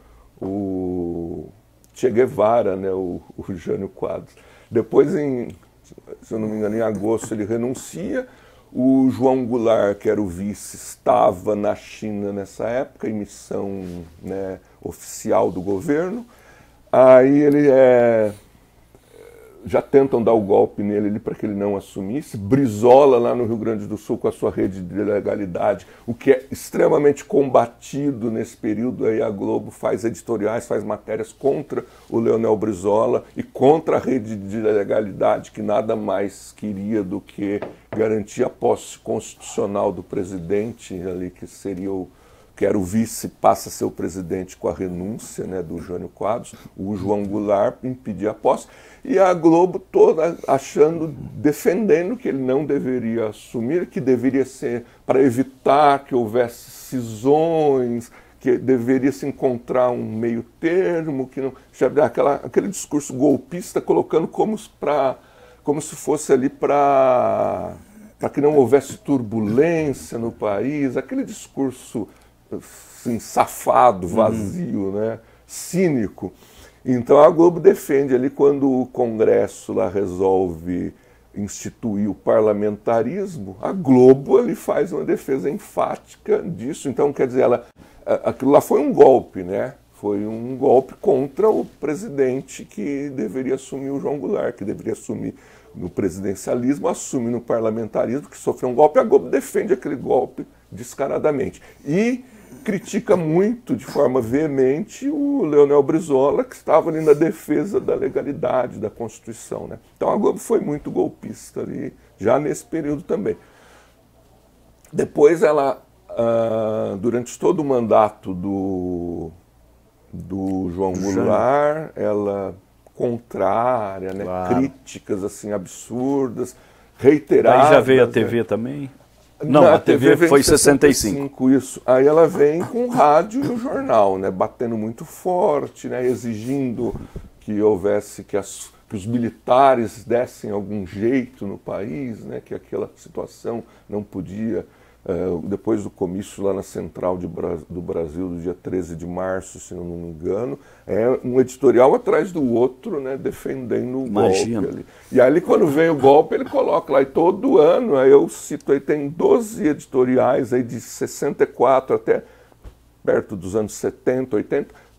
Che Guevara, né, o Jânio Quadros. Depois, se eu não me engano, em agosto ele renuncia. O João Goulart, que era o vice, estava na China nessa época, em missão, né, oficial do governo. Aí ele já tentam dar o golpe nele para que ele não assumisse. Brizola, lá no Rio Grande do Sul, com a sua rede de legalidade, o que é extremamente combatido nesse período. Aí a Globo faz editoriais, faz matérias contra o Leonel Brizola e contra a rede de legalidade, que nada mais queria do que garantir a posse constitucional do presidente, ali, que era o vice, passa a ser o presidente com a renúncia, né, do Jânio Quadros. O João Goulart impedia a posse. E a Globo toda defendendo que ele não deveria assumir, que deveria ser para evitar que houvesse cisões, que deveria se encontrar um meio termo, que não, aquele discurso golpista colocando como se fosse ali para que não houvesse turbulência no país, aquele discurso assim, safado, vazio, né, cínico. Então a Globo defende ali, quando o Congresso lá resolve instituir o parlamentarismo, a Globo ali faz uma defesa enfática disso. Então, quer dizer, aquilo lá foi um golpe, né? Foi um golpe contra o presidente que deveria assumir, o João Goulart, que deveria assumir no presidencialismo, assume no parlamentarismo, que sofreu um golpe. A Globo defende aquele golpe descaradamente. E critica muito, de forma veemente, o Leonel Brizola, que estava ali na defesa da legalidade, da Constituição, né? Então a Globo foi muito golpista ali, já nesse período também. Depois ela, durante todo o mandato do João Goulart, ela contrária, né? Claro. Críticas assim, absurdas, reiteradas. Aí já veio a TV também? Não, a TV foi em 65. Isso. Aí ela vem com o rádio e o jornal, né, batendo muito forte, né, exigindo que houvesse, que os militares dessem algum jeito no país, né, que aquela situação não podia. Depois do comício lá na Central do Brasil, do dia 13 de março, se eu não me engano, é um editorial atrás do outro, né, defendendo o golpe ali. E aí, quando vem o golpe, ele coloca lá, e todo ano, aí eu cito, aí tem 12 editoriais, aí de 64 até perto dos anos 70, 80,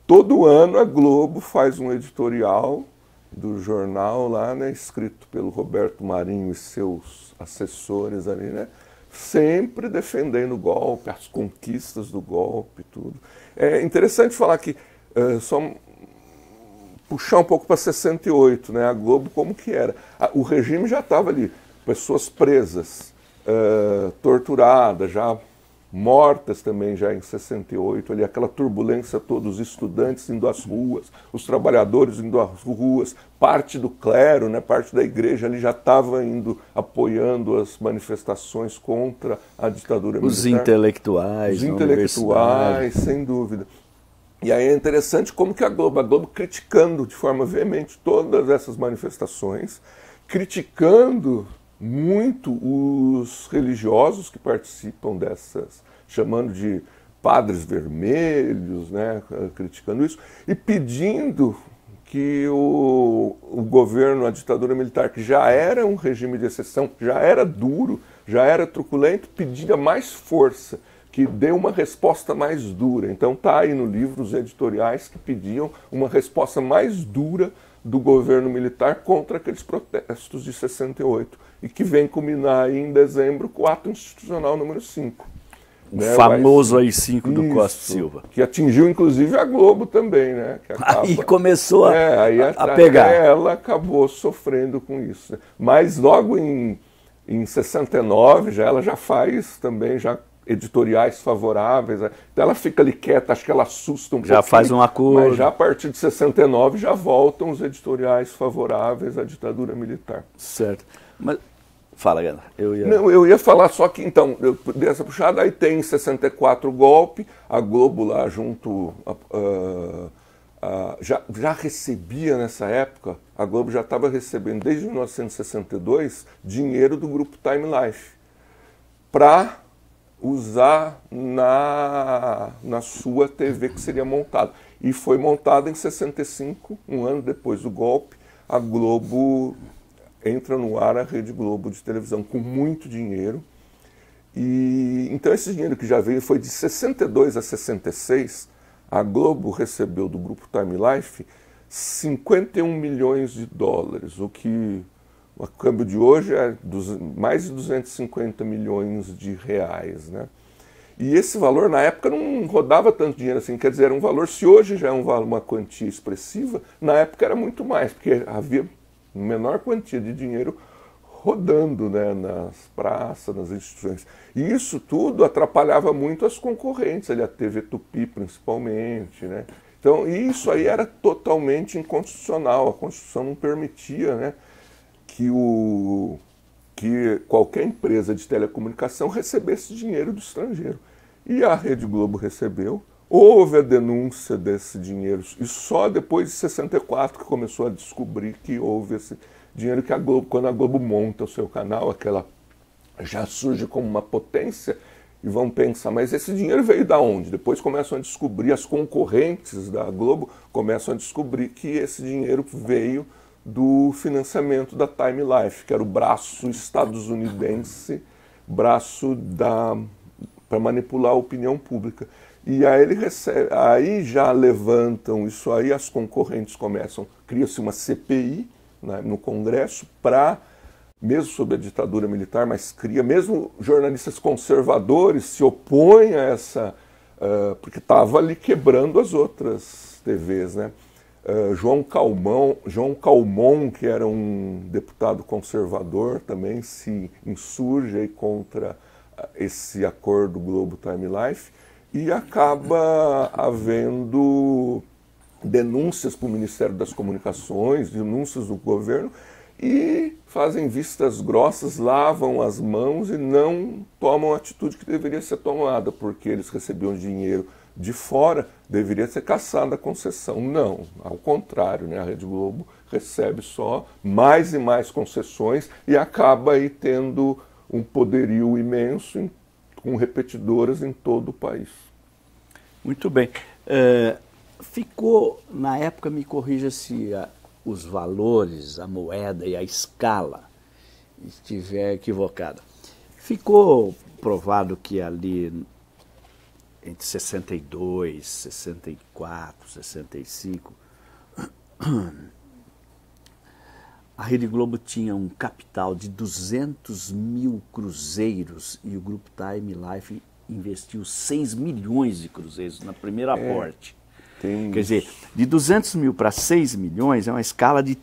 todo ano a Globo faz um editorial do jornal lá, né, escrito pelo Roberto Marinho e seus assessores ali, né, sempre defendendo o golpe, as conquistas do golpe, tudo. É interessante falar que, só puxar um pouco para 68, né, a Globo como que era. O regime já estava ali, pessoas presas, torturadas, já mortas também já em 68, ali, aquela turbulência toda, os estudantes indo às ruas, os trabalhadores indo às ruas, parte do clero, né, parte da igreja ali já estava indo apoiando as manifestações contra a ditadura militar. Os intelectuais, sem dúvida. E aí é interessante como que a Globo criticando de forma veemente todas essas manifestações, criticando muito os religiosos que participam dessas, chamando de padres vermelhos, né, criticando isso, e pedindo que o governo, a ditadura militar, que já era um regime de exceção, já era duro, já era truculento, pedia mais força, que dê uma resposta mais dura. Então está aí no livro os editoriais que pediam uma resposta mais dura do governo militar contra aqueles protestos de 68, e que vem culminar aí em dezembro com o ato institucional número 5. O famoso AI-5 do Costa Silva. Que atingiu inclusive a Globo também, né? Que acaba, aí começou a pegar. Ela acabou sofrendo com isso. Mas logo em 69, ela já faz também editoriais favoráveis. Então ela fica ali quieta, acho que ela assusta um pouco. Já faz um acordo. Mas já a partir de 69 já voltam os editoriais favoráveis à ditadura militar. Certo. Mas fala, Gana. Eu ia falar só que, então, eu dei essa puxada, aí tem em 64 o golpe, a Globo lá junto, já recebia nessa época, a Globo já estava recebendo, desde 1962, dinheiro do grupo Time Life, para usar na sua TV que seria montada. E foi montada em 65, um ano depois do golpe, a Globo entra no ar a Rede Globo de televisão com muito dinheiro. E então esse dinheiro que já veio foi de 62 a 66, a Globo recebeu do grupo Time Life 51 milhões de dólares, o que o câmbio de hoje é mais de 250 milhões de reais, né? E esse valor na época não rodava tanto dinheiro assim, quer dizer, era um valor, se hoje já é uma quantia expressiva, na época era muito mais, porque havia menor quantia de dinheiro rodando, né, nas praças, nas instituições. E isso tudo atrapalhava muito as concorrentes, ali, a TV Tupi principalmente, né? Então, isso aí era totalmente inconstitucional, a Constituição não permitia, né, que qualquer empresa de telecomunicação recebesse dinheiro do estrangeiro. E a Rede Globo recebeu. Houve a denúncia desse dinheiro, e só depois de 64 que começou a descobrir que houve esse dinheiro, que a Globo, quando a Globo monta o seu canal, aquela já surge como uma potência, e vão pensar, mas esse dinheiro veio da onde? Depois começam a descobrir, as concorrentes da Globo começam a descobrir que esse dinheiro veio do financiamento da Time Life, que era o braço estadunidense, braço para manipular a opinião pública. E aí aí já levantam isso aí, as concorrentes começam, cria-se uma CPI, né, no Congresso, mesmo sob a ditadura militar, mas mesmo jornalistas conservadores se opõem a essa, porque estava ali quebrando as outras TVs, né? João Calmon, que era um deputado conservador, também se insurge aí contra esse acordo Globo Time Life, e acaba havendo denúncias para o Ministério das Comunicações, denúncias do governo, e fazem vistas grossas, lavam as mãos e não tomam a atitude que deveria ser tomada, porque eles recebiam dinheiro de fora, deveria ser cassada a concessão. Não, ao contrário, né? A Rede Globo recebe só mais e mais concessões e acaba aí tendo um poderio imenso com repetidoras em todo o país. Muito bem. Ficou, na época, me corrija se os valores, a moeda e a escala estiver equivocada. Ficou provado que ali entre 62, 64, 65, a Rede Globo tinha um capital de 200 mil cruzeiros e o Grupo Time Life investiu 6 milhões de cruzeiros na primeira aporte. Quer dizer, de 200 mil para 6 milhões é uma escala de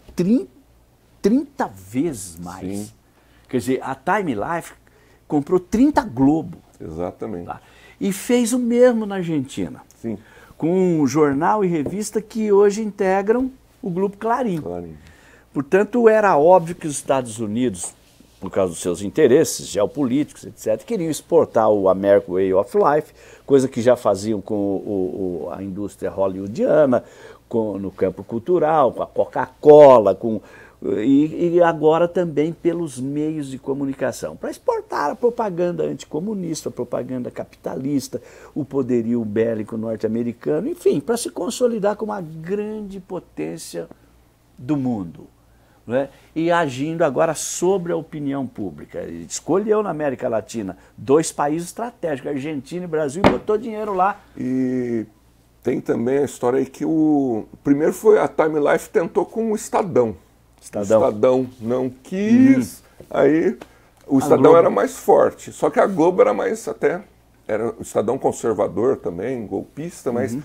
30 vezes mais. Sim. Quer dizer, a Time Life comprou 30 Globo. Exatamente. Tá? E fez o mesmo na Argentina. Sim. Com um jornal e revista que hoje integram o Grupo Clarim. Portanto, era óbvio que os Estados Unidos, por causa dos seus interesses geopolíticos, etc., queriam exportar o American Way of Life, coisa que já faziam com a indústria hollywoodiana, no campo cultural, com a Coca-Cola, e agora também pelos meios de comunicação, para exportar a propaganda anticomunista, a propaganda capitalista, o poderio bélico norte-americano, enfim, para se consolidar como uma grande potência do mundo. Né? E agindo agora sobre a opinião pública. Ele escolheu na América Latina 2 países estratégicos, Argentina e Brasil, e botou dinheiro lá. E tem também a história aí que primeiro foi a Time Life tentou com o Estadão. O Estadão não quis, aí o Estadão era mais forte, só que a Globo era mais era o Estadão conservador também, golpista, mas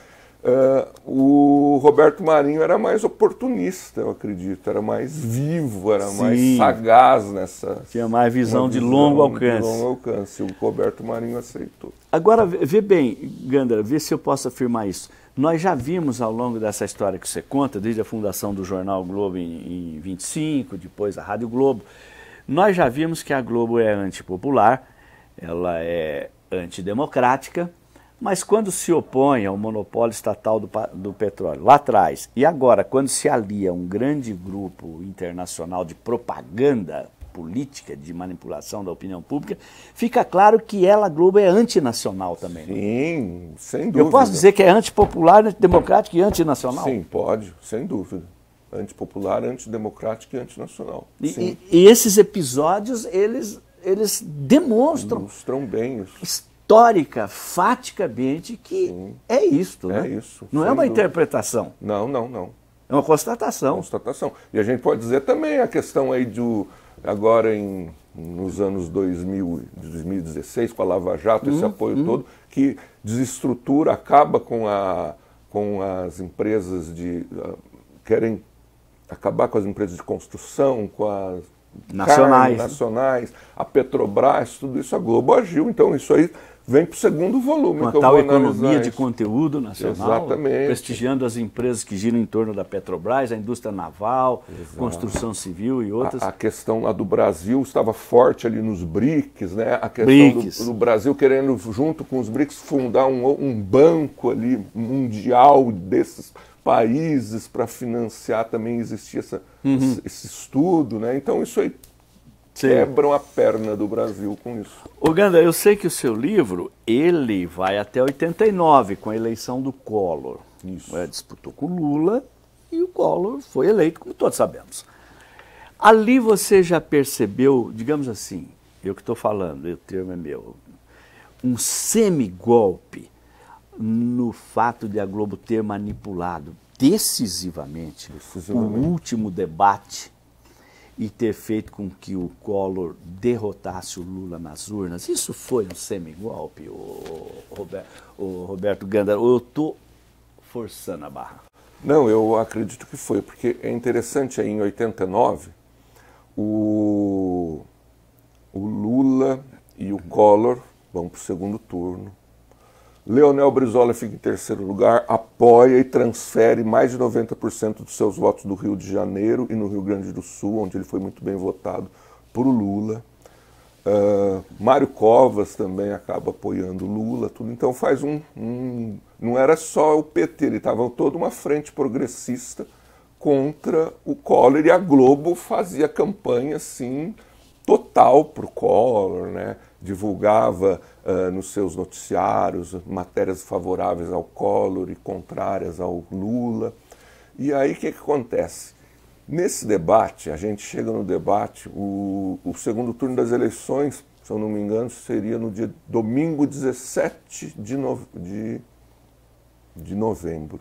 o Roberto Marinho era mais oportunista, eu acredito, era mais vivo, era mais sagaz nessa... Tinha mais visão de longo alcance. De longo alcance, o Roberto Marinho aceitou. Agora, vê bem, Gândara, vê se eu posso afirmar isso. Nós já vimos ao longo dessa história que você conta, desde a fundação do Jornal Globo em 25, depois a Rádio Globo, nós já vimos que a Globo é antipopular, ela é antidemocrática, mas quando se opõe ao monopólio estatal do petróleo, lá atrás, e agora, quando se alia a um grande grupo internacional de propaganda política, de manipulação da opinião pública, fica claro que a Globo é antinacional também. Sim, sem dúvida. Eu posso dizer que é antipopular, antidemocrática e antinacional? Sim, pode, sem dúvida. Antipopular, antidemocrática e antinacional. E esses episódios, eles demonstram bem isso. Histórica, faticamente, que é isto, né? É isso. Não é uma interpretação. Não. É uma constatação. Constatação. E a gente pode dizer também a questão aí agora nos anos 2016, com a Lava Jato, esse apoio todo, que desestrutura, acaba com as empresas querem acabar com as empresas de construção, com as nacionais, a Petrobras, tudo isso a Globo agiu, então isso aí vem para o segundo volume. Com a tal economia de conteúdo nacional, exatamente, prestigiando as empresas que giram em torno da Petrobras, a indústria naval, construção civil e outras. A questão lá do Brasil estava forte ali nos BRICS, né? A questão do Brasil querendo, junto com os BRICS, fundar um banco ali mundial desses países para financiar, também existia esse estudo, né? Então isso aí quebram a perna do Brasil com isso. Ô Ganda, eu sei que o seu livro, ele vai até 89, com a eleição do Collor. Isso. Disputou com o Lula e o Collor foi eleito, como todos sabemos. Ali você já percebeu, digamos assim, eu que estou falando, o termo é meu, um semigolpe no fato de a Globo ter manipulado decisivamente o último debate e ter feito com que o Collor derrotasse o Lula nas urnas? Isso foi um semigolpe, o Roberto Gândara, ou eu estou forçando a barra? Não, eu acredito que foi, porque é interessante aí em 89, o Lula e o Collor vão para o segundo turno. Leonel Brizola fica em terceiro lugar, apoia e transfere mais de 90% dos seus votos do Rio de Janeiro e no Rio Grande do Sul, onde ele foi muito bem votado, para o Lula. Mário Covas também acaba apoiando o Lula, tudo. Então faz não era só o PT, ele estava toda uma frente progressista contra o Collor, e a Globo fazia campanha assim total para o Collor, né? Divulgava nos seus noticiários matérias favoráveis ao Collor e contrárias ao Lula. E aí o que acontece? Nesse debate, a gente chega no debate, o segundo turno das eleições se eu não me engano, seria no dia domingo 17 de novembro.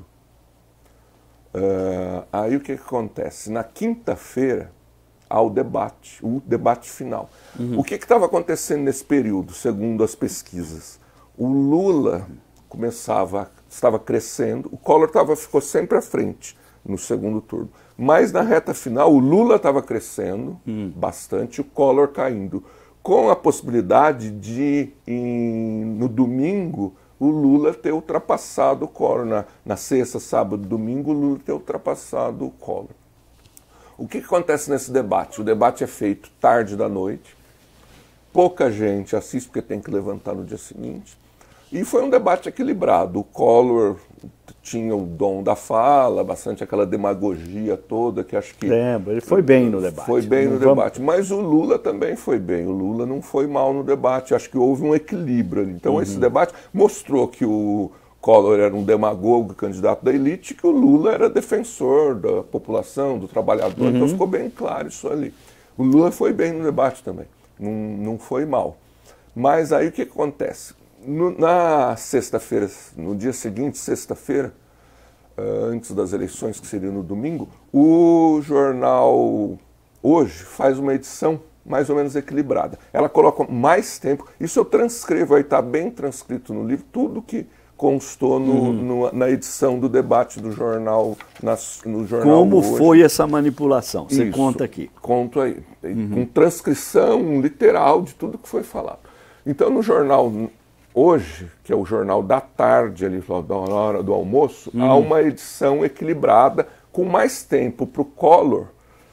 Aí o que acontece? Na quinta-feira há o debate final. O que estava acontecendo nesse período, segundo as pesquisas? O Lula estava crescendo, o Collor ficou sempre à frente no segundo turno. Mas na reta final o Lula estava crescendo bastante, o Collor caindo, com a possibilidade de, no domingo, o Lula ter ultrapassado o Collor. Na sexta, sábado, domingo, o Lula ter ultrapassado o Collor. O que acontece nesse debate? O debate é feito tarde da noite, pouca gente assiste porque tem que levantar no dia seguinte, e foi um debate equilibrado. O Collor tinha o dom da fala, bastante aquela demagogia toda que acho que... Lembra, ele foi bem no debate. Foi bem no debate, mas o Lula também foi bem, o Lula não foi mal no debate, acho que houve um equilíbrio ali. Então esse debate mostrou que o Collor era um demagogo, candidato da elite, que o Lula era defensor da população, do trabalhador, então ficou bem claro isso ali. O Lula foi bem no debate também, não foi mal. Mas aí o que acontece? Na sexta-feira, no dia seguinte, sexta-feira, antes das eleições, que seria no domingo, o jornal Hoje faz uma edição mais ou menos equilibrada. Ela coloca mais tempo, isso eu transcrevo, aí está bem transcrito no livro, tudo que constou na edição do debate do jornal, no jornal Como Hoje. foi essa manipulação? Você conta aqui. Conto aí, com transcrição literal de tudo que foi falado. Então no jornal Hoje, que é o jornal da tarde, ali, da hora do almoço, há uma edição equilibrada, com mais tempo para o Collor,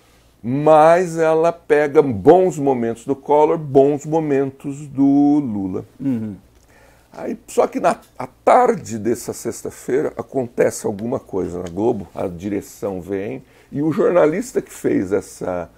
mas ela pega bons momentos do Collor, bons momentos do Lula. Aí, só que à tarde dessa sexta-feira acontece alguma coisa na Globo, a direção vem, e o jornalista que fez essa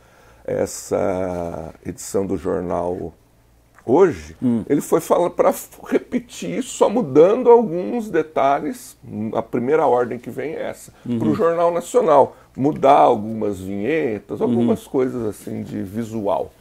edição do jornal Hoje, ele foi falar para repetir, só mudando alguns detalhes. A primeira ordem que vem é essa, para o Jornal Nacional, mudar algumas vinhetas, algumas coisas assim de visual.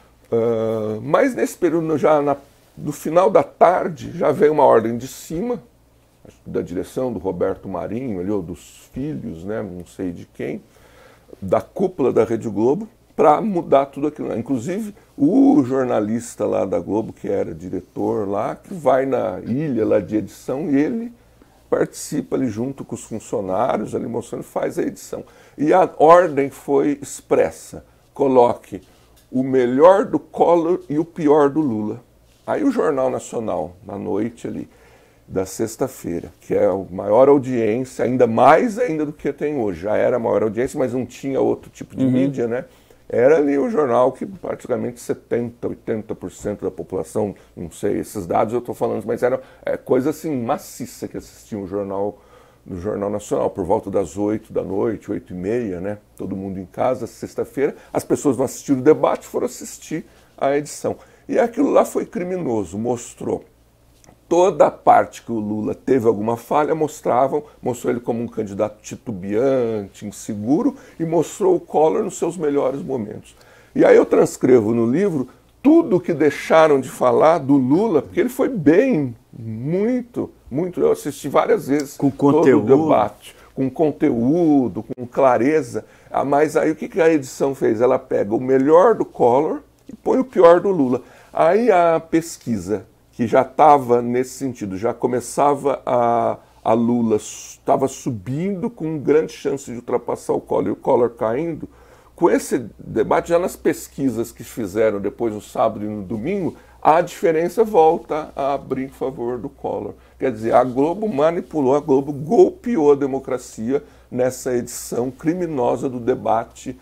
Mas nesse período, já no final da tarde, já veio uma ordem de cima, da direção do Roberto Marinho, ali, ou dos filhos, né, não sei de quem, da cúpula da Rede Globo, para mudar tudo aquilo. Inclusive, o jornalista lá da Globo, que era diretor lá, que vai na ilha lá de edição, e ele participa ali junto com os funcionários, ali mostrando, faz a edição. E a ordem foi expressa: coloque o melhor do Collor e o pior do Lula. Aí o Jornal Nacional, na noite ali da sexta-feira, que é a maior audiência, ainda mais ainda do que tem hoje. Já era a maior audiência, mas não tinha outro tipo de mídia, né? Era ali o jornal que praticamente 70%, 80% da população, não sei, esses dados eu estou falando, mas era coisa assim maciça que assistia no Jornal Nacional, por volta das 8 da noite, 8h30, né? Todo mundo em casa, sexta-feira. As pessoas não assistiram o debate, foram assistir a edição. E aquilo lá foi criminoso, mostrou toda a parte que o Lula teve alguma falha, mostrou ele como um candidato titubeante, inseguro, e mostrou o Collor nos seus melhores momentos. E aí eu transcrevo no livro tudo que deixaram de falar do Lula, porque ele foi bem, muito, eu assisti várias vezes com conteúdo. Todo o debate, com conteúdo, com clareza. Mas aí o que a edição fez? Ela pega o melhor do Collor e põe o pior do Lula. Aí a pesquisa, que já estava nesse sentido, já começava a Lula, estava subindo com grande chance de ultrapassar o Collor, e o Collor caindo. Com esse debate, já nas pesquisas que fizeram depois no sábado e no domingo, a diferença volta a abrir em favor do Collor. Quer dizer, a Globo manipulou, a Globo golpeou a democracia nessa edição criminosa do debate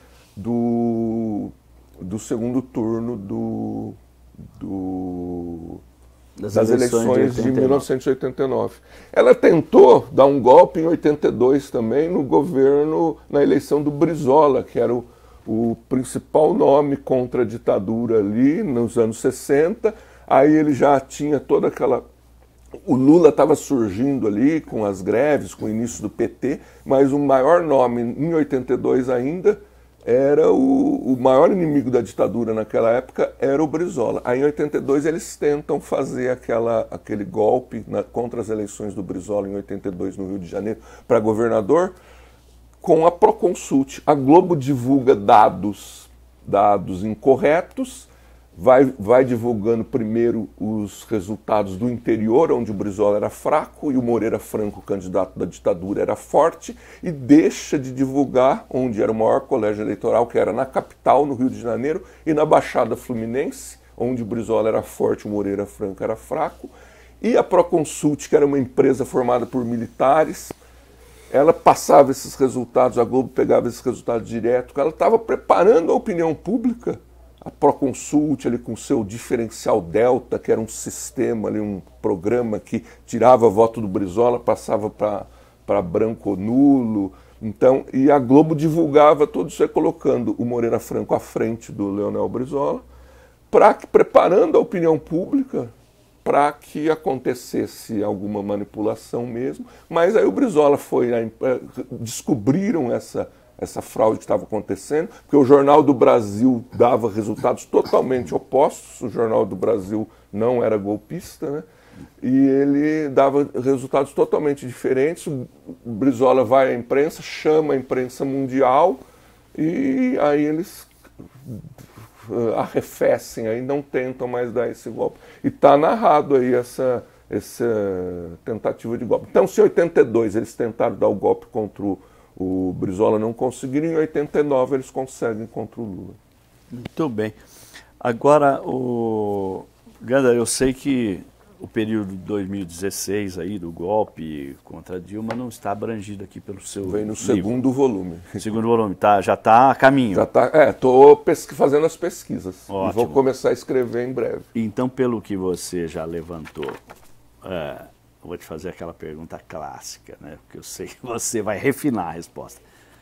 do segundo turno das eleições de 1989. Ela tentou dar um golpe em 82 também no governo, na eleição do Brizola, que era o principal nome contra a ditadura ali nos anos 60. Aí ele já tinha toda aquela... O Lula estava surgindo ali com as greves, com o início do PT, mas o maior nome em 82 ainda era o maior inimigo da ditadura naquela época era o Brizola. Aí em 82 eles tentam fazer aquele golpe contra as eleições do Brizola em 82 no Rio de Janeiro para governador com a Proconsult. A Globo divulga dados incorretos, vai divulgando primeiro os resultados do interior, onde o Brizola era fraco e o Moreira Franco, candidato da ditadura, era forte, e deixa de divulgar onde era o maior colégio eleitoral, que era na capital, no Rio de Janeiro, e na Baixada Fluminense, onde o Brizola era forte, o Moreira Franco era fraco. E a Proconsult, que era uma empresa formada por militares, ela passava esses resultados, a Globo pegava esses resultados direto, ela estava preparando a opinião pública. A Proconsult, ali, com seu diferencial Delta, que era um sistema, ali, um programa que tirava voto do Brizola, passava para branco ou nulo. Então, e a Globo divulgava tudo isso aí, colocando o Moreira Franco à frente do Leonel Brizola, preparando a opinião pública para que acontecesse alguma manipulação mesmo. Mas aí o Brizola descobriram essa fraude que estava acontecendo, porque o Jornal do Brasil dava resultados totalmente opostos, o Jornal do Brasil não era golpista, né? E ele dava resultados totalmente diferentes. O Brizola vai à imprensa, chama a imprensa mundial, e aí eles arrefecem, aí não tentam mais dar esse golpe. E está narrado aí essa tentativa de golpe. Então, se em 82 eles tentaram dar o golpe contra o Brizola, não conseguiram, em 89 eles conseguem contra o Lula. Muito bem. Agora, Ganda, eu sei que o período de 2016 aí, do golpe contra Dilma não está abrangido aqui pelo seu Vem no livro. segundo volume. Segundo volume, já está a caminho. Já está, estou fazendo as pesquisas. Ótimo. E vou começar a escrever em breve. Então, pelo que você já levantou, eu vou te fazer aquela pergunta clássica, né? Porque eu sei que você vai refinar a resposta.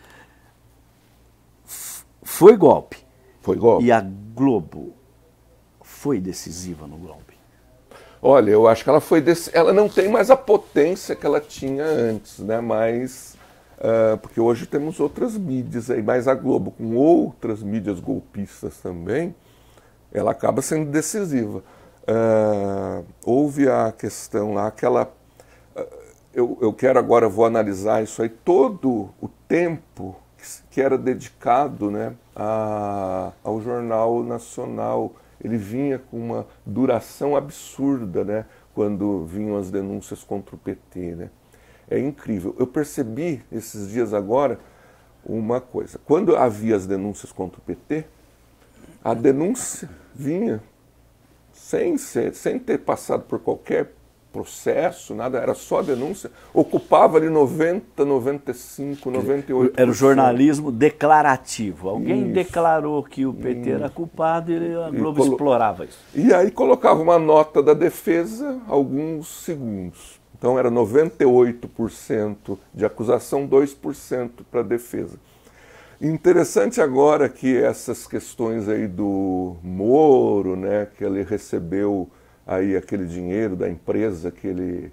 Foi golpe. Foi golpe. E a Globo foi decisiva no golpe? Olha, eu acho que ela não tem mais a potência que ela tinha antes, né? Mas porque hoje temos outras mídias aí, mas a Globo, com outras mídias golpistas também, ela acaba sendo decisiva. Houve a questão lá, eu quero agora, vou analisar isso aí, todo o tempo que era dedicado, né, ao Jornal Nacional. Ele vinha com uma duração absurda, né, quando vinham as denúncias contra o PT, né? É incrível. Eu percebi esses dias agora uma coisa. Quando havia as denúncias contra o PT, a denúncia vinha sem ter passado por qualquer processo, nada, era só a denúncia, ocupava ali 90, 95, 98%. Era o jornalismo declarativo. Alguém Isso. declarou que o PT era culpado e a Globo explorava isso. E aí colocava uma nota da defesa alguns segundos. Então era 98% de acusação, 2% para a defesa. Interessante agora que essas questões aí do Moro, né, que ele recebeu aí aquele dinheiro da empresa que ele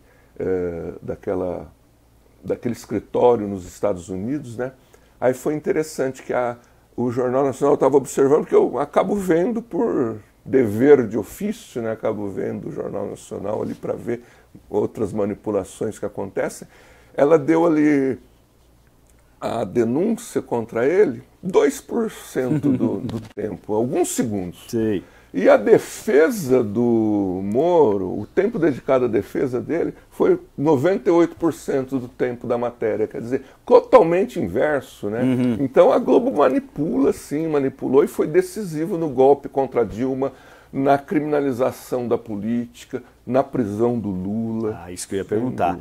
daquele escritório nos Estados Unidos, né? Aí foi interessante que o Jornal Nacional estava observando, porque eu acabo vendo por dever de ofício, né? Acabo vendo o Jornal Nacional ali para ver outras manipulações que acontecem. Ela deu ali a denúncia contra ele 2% do tempo, alguns segundos. Sei. E a defesa do Moro, o tempo dedicado à defesa dele, foi 98% do tempo da matéria. Quer dizer, totalmente inverso, né? Uhum. Então a Globo manipula, sim, manipulou e foi decisivo no golpe contra Dilma, na criminalização da política, na prisão do Lula. Isso que eu ia perguntar.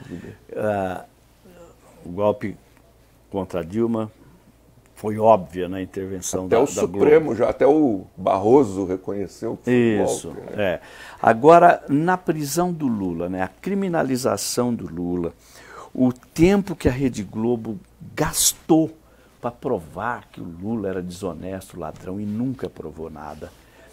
O golpe contra Dilma foi óbvia na intervenção da Globo. Até o Supremo, até o Barroso reconheceu que foi isso, golpe, né? Agora, na prisão do Lula, né, a criminalização do Lula, o tempo que a Rede Globo gastou para provar que o Lula era desonesto, ladrão, e nunca provou nada.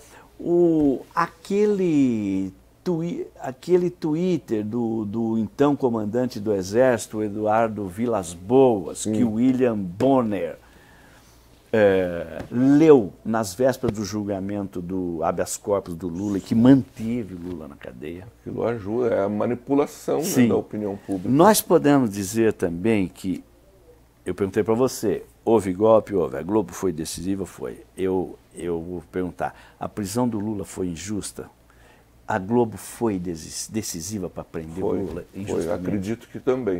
Aquele Twitter do então comandante do Exército, Eduardo Vilas Boas, que o William Bonner leu nas vésperas do julgamento do habeas corpus do Lula e que manteve Lula na cadeia. Aquilo ajuda, é a manipulação, né, da opinião pública. Nós podemos dizer também que, eu perguntei para você, houve golpe? Houve. A Globo foi decisiva? Foi. Eu vou perguntar, a prisão do Lula foi injusta? A Globo foi decisiva para prender o Lula injustamente? Foi, acredito que também.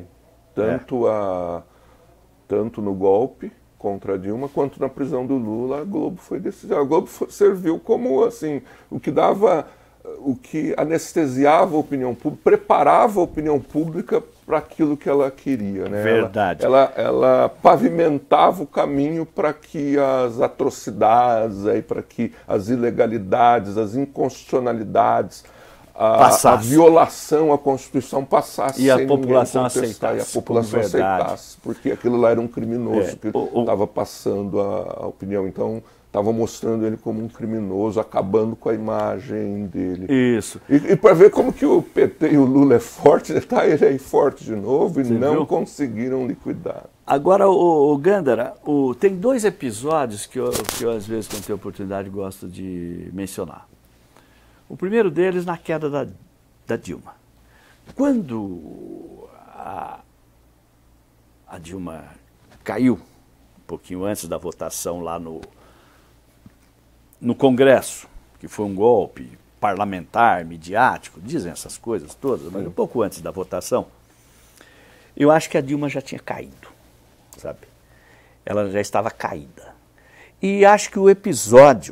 Tanto no golpe contra a Dilma, quanto na prisão do Lula, a Globo foi decisiva. A Globo serviu como assim, o que anestesiava a opinião pública, preparava a opinião pública para aquilo que ela queria, né? Verdade. Ela pavimentava o caminho para que as atrocidades, para que as ilegalidades, as inconstitucionalidades, a violação à Constituição passasse e a população aceitasse. E a população aceitasse, porque aquilo lá era um criminoso que estava passando a opinião. Então, estava mostrando ele como um criminoso, acabando com a imagem dele. Isso. E para ver como que o PT e o Lula é forte, tá ele aí forte de novo, e você não conseguiram liquidar. Agora, o Gândara, tem 2 episódios que eu, às vezes, quando tenho oportunidade, gosto de mencionar. O primeiro deles na queda da Dilma. Quando a Dilma caiu, um pouquinho antes da votação lá no Congresso, que foi um golpe parlamentar, midiático, dizem essas coisas todas, mas um pouco antes da votação, eu acho que a Dilma já tinha caído, sabe? Ela já estava caída. E acho que o episódio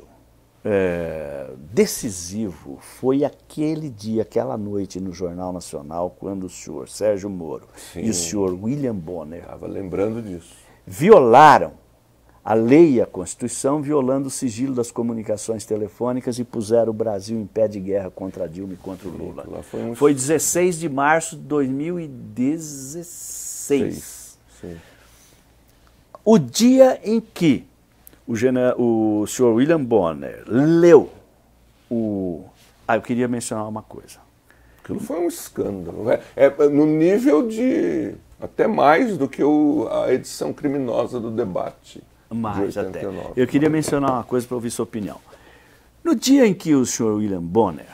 decisivo foi aquele dia, aquela noite no Jornal Nacional, quando o senhor Sérgio Moro e o senhor William Bonner estava lembrando disso, violaram a lei e a Constituição, violando o sigilo das comunicações telefônicas e puseram o Brasil em pé de guerra contra a Dilma e contra o Lula. Foi 16 de março de 2016. Sim. O dia em que o senhor William Bonner leu eu queria mencionar uma coisa. Aquilo foi um escândalo. No nível de até mais do que a edição criminosa do debate. Mais até. Eu queria mencionar uma coisa para ouvir sua opinião. No dia em que o senhor William Bonner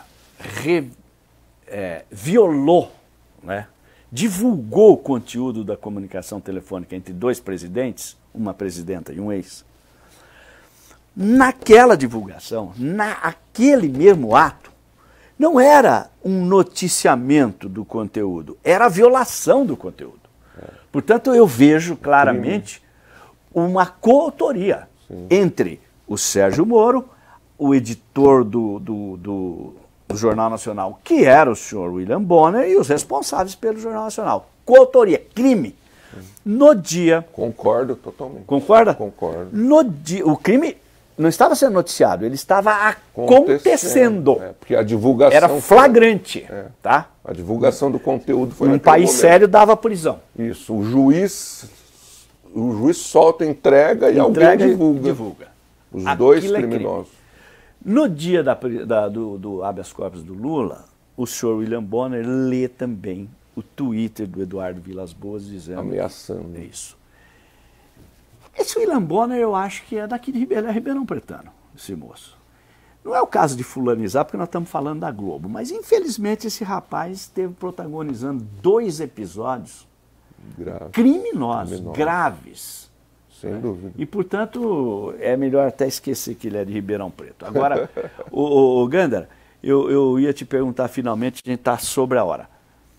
violou, né, divulgou o conteúdo da comunicação telefônica entre 2 presidentes, uma presidenta e um ex, naquela divulgação, naquele mesmo ato, não era um noticiamento do conteúdo, era a violação do conteúdo. Portanto, eu vejo claramente uma coautoria entre o Sérgio Moro, o editor do Jornal Nacional, que era o senhor William Bonner, e os responsáveis pelo Jornal Nacional. Coautoria, crime. No dia... Concordo totalmente. Concorda? Concordo. No dia, o crime não estava sendo noticiado, ele estava acontecendo. Porque a divulgação era flagrante. Tá? A divulgação do conteúdo foi num país sério dava prisão. Isso. O juiz solta, entrega e alguém divulga. Os dois criminosos. No dia do habeas corpus do Lula, o senhor William Bonner lê também o Twitter do Eduardo Vilas Boas dizendo... Ameaçando. Isso. Esse William Bonner, eu acho que é daqui de Ribeirão Pretano, esse moço. Não é o caso de fulanizar, porque nós estamos falando da Globo, mas infelizmente esse rapaz esteve protagonizando 2 episódios criminosos, graves. Sem dúvida. E, portanto, é melhor até esquecer que ele é de Ribeirão Preto. Agora, o Gândara, eu ia te perguntar finalmente, a gente está sobre a hora.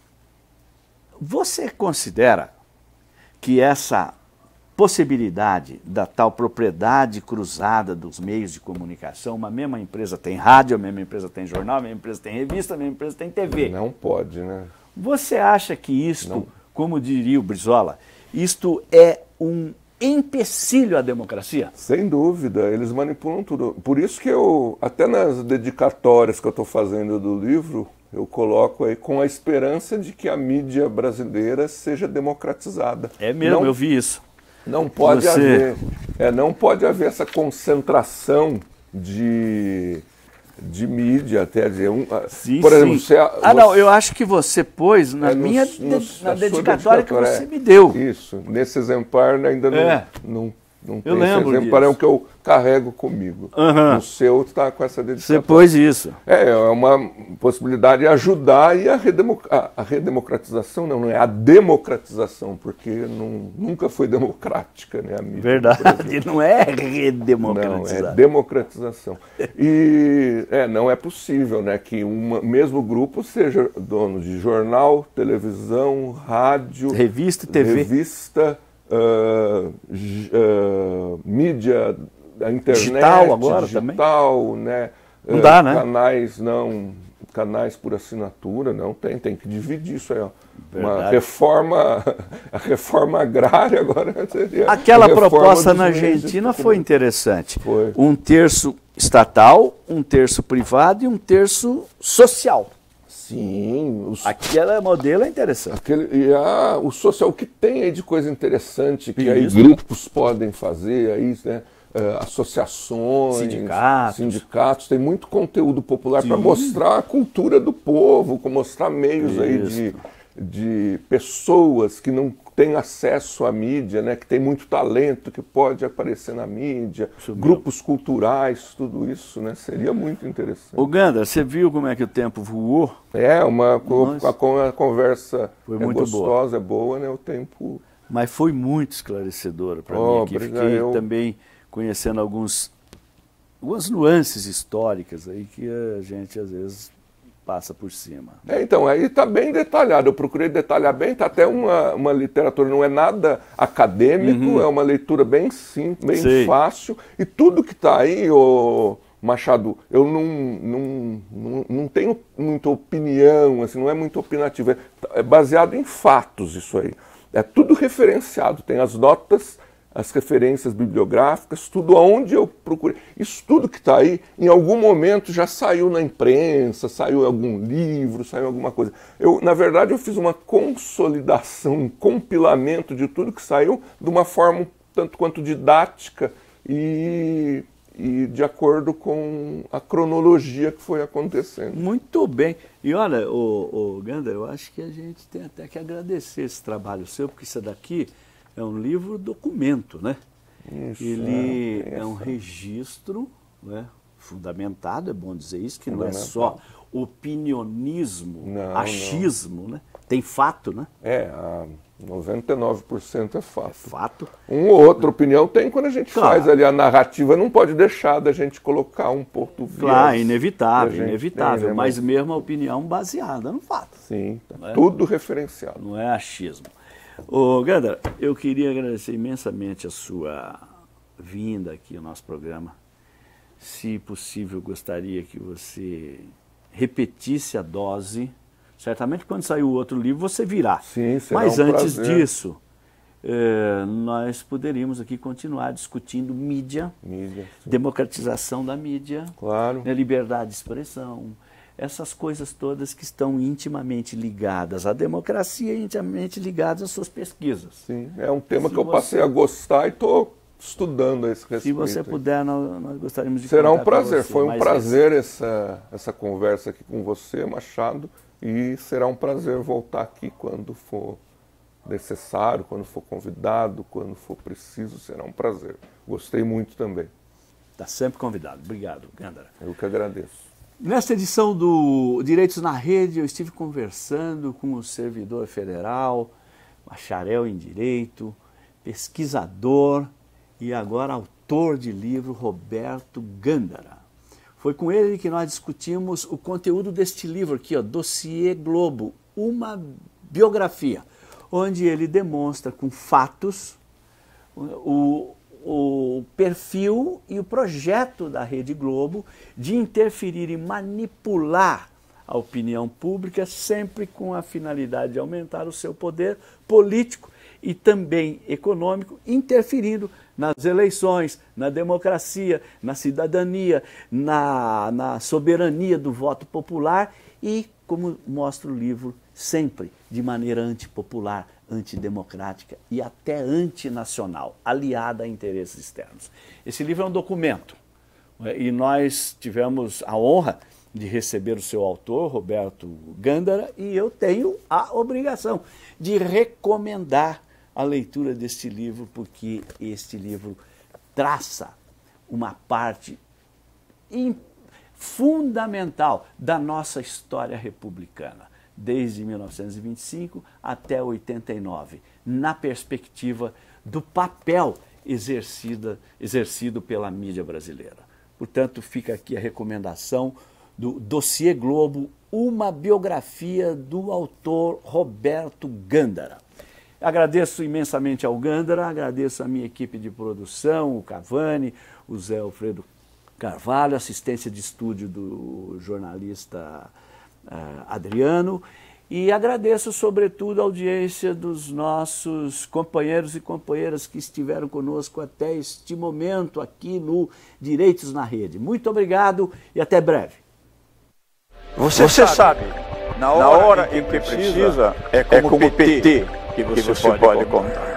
Você considera que essa possibilidade da tal propriedade cruzada dos meios de comunicação, uma mesma empresa tem rádio, a mesma empresa tem jornal, a mesma empresa tem revista, a mesma empresa tem TV. Não pode, né? Você acha que isto, como diria o Brizola, isto é um empecilho à democracia? Sem dúvida, eles manipulam tudo. Por isso que até nas dedicatórias que eu estou fazendo do livro, eu coloco aí com a esperança de que a mídia brasileira seja democratizada. É mesmo, eu vi isso. Não pode haver essa concentração de mídia, até dizer, por exemplo, não, eu acho que você pôs na dedicatória que você me deu. Isso, nesse exemplar ainda não Não Eu tem esse lembro exemplo, disso. é o que eu carrego comigo. Aham. O seu está com essa Você dedicatória. pôs isso. É uma possibilidade de ajudar e a redemocratização, não é a democratização, porque nunca foi democrática, né, a mídia. Verdade, não é Não, redemocratizar. é democratização. E não é possível, né, que um mesmo grupo seja dono de jornal, televisão, rádio, Revista e TV. revista, mídia, a internet, Digital agora digital, né? Não dá, né? Canais por assinatura, não tem que dividir isso aí, ó. Verdade. A reforma agrária agora seria Aquela a reforma proposta dos na meios de Argentina foi interessante. Foi. 1/3 estatal, 1/3 privado e 1/3 social. Sim, Aquele modelo é interessante. o social, o que tem aí de coisa interessante que aí Isso. grupos podem fazer, aí, né? Associações, sindicatos, tem muito conteúdo popular para mostrar a cultura do povo, mostrar meios aí de pessoas que não têm acesso à mídia, né, que tem muito talento, que pode aparecer na mídia, grupos culturais, tudo isso, né, seria muito interessante. Ô Ganda, você viu como é que o tempo voou? A conversa Foi é muito gostosa, é boa, né, o tempo... Mas foi muito esclarecedora para mim aqui. Fiquei eu... também conhecendo algumas nuances históricas aí que a gente às vezes passa por cima. Então, aí está bem detalhado, eu procurei detalhar bem, está até uma literatura, não é nada acadêmico, é uma leitura bem simples, bem fácil, e tudo que está aí, Machado, eu não tenho muita opinião, assim, não é muito opinativo, é baseado em fatos isso aí, é tudo referenciado, tem as notas, as referências bibliográficas, tudo aonde eu procurei. Isso tudo que está aí, em algum momento já saiu na imprensa, saiu em algum livro, saiu em alguma coisa. Na verdade, eu fiz uma consolidação, um compilamento de tudo que saiu de uma forma tanto quanto didática e de acordo com a cronologia que foi acontecendo. Muito bem. E olha, o Ganda, eu acho que a gente tem até que agradecer esse trabalho seu, porque isso daqui é um livro documento, né? Isso, ele é um registro, né, fundamentado, é bom dizer isso, que não é só opinionismo, achismo, né? Tem fato, né? 99% é fato. É fato. Uma ou outra opinião tem quando a gente faz ali a narrativa, não pode deixar da gente colocar um pouco viés. Claro, inevitável, né? Mas mesmo a opinião baseada no fato. Sim, tudo referenciado. Não é achismo. Ô, Ganda, eu queria agradecer imensamente a sua vinda aqui ao nosso programa. Se possível, gostaria que você repetisse a dose. Certamente, quando sair o outro livro, você virá. Sim, será Mas um antes prazer. disso, nós poderíamos aqui continuar discutindo mídia, democratização da mídia, claro, né, liberdade de expressão, essas coisas todas que estão intimamente ligadas à democracia e intimamente ligadas às suas pesquisas. Sim, é um tema que eu passei a gostar e estou estudando a esse respeito. Se você puder, nós gostaríamos de Será um contar prazer, com você, foi um prazer essa conversa aqui com você, Machado, e será um prazer voltar aqui quando for necessário, quando for convidado, quando for preciso, será um prazer. Gostei muito também. Está sempre convidado. Obrigado, Gandara. Eu que agradeço. Nesta edição do Direitos na Rede, eu estive conversando com o servidor federal, bacharel em Direito, pesquisador e agora autor de livro, Roberto Gandara. Foi com ele que nós discutimos o conteúdo deste livro aqui, ó, Dossiê Globo, uma biografia, onde ele demonstra com fatos o perfil e o projeto da Rede Globo de interferir e manipular a opinião pública, sempre com a finalidade de aumentar o seu poder político e também econômico, interferindo nas eleições, na democracia, na cidadania, na soberania do voto popular e, como mostra o livro, sempre de maneira antipopular, antidemocrática e até antinacional, aliada a interesses externos. Esse livro é um documento, e nós tivemos a honra de receber o seu autor, Roberto Gandara, e eu tenho a obrigação de recomendar a leitura deste livro, porque este livro traça uma parte fundamental da nossa história republicana, desde 1925 até 89, na perspectiva do papel exercido pela mídia brasileira. Portanto, fica aqui a recomendação do Dossiê Globo, uma biografia do autor Roberto Gândara. Agradeço imensamente ao Gândara, agradeço a minha equipe de produção, o Cavani, o Zé Alfredo Carvalho, assistência de estúdio do jornalista Adriano, e agradeço sobretudo a audiência dos nossos companheiros e companheiras que estiveram conosco até este momento aqui no Direitos na Rede. Muito obrigado e até breve. Você sabe, na hora em que precisa, é como PT que você pode contar.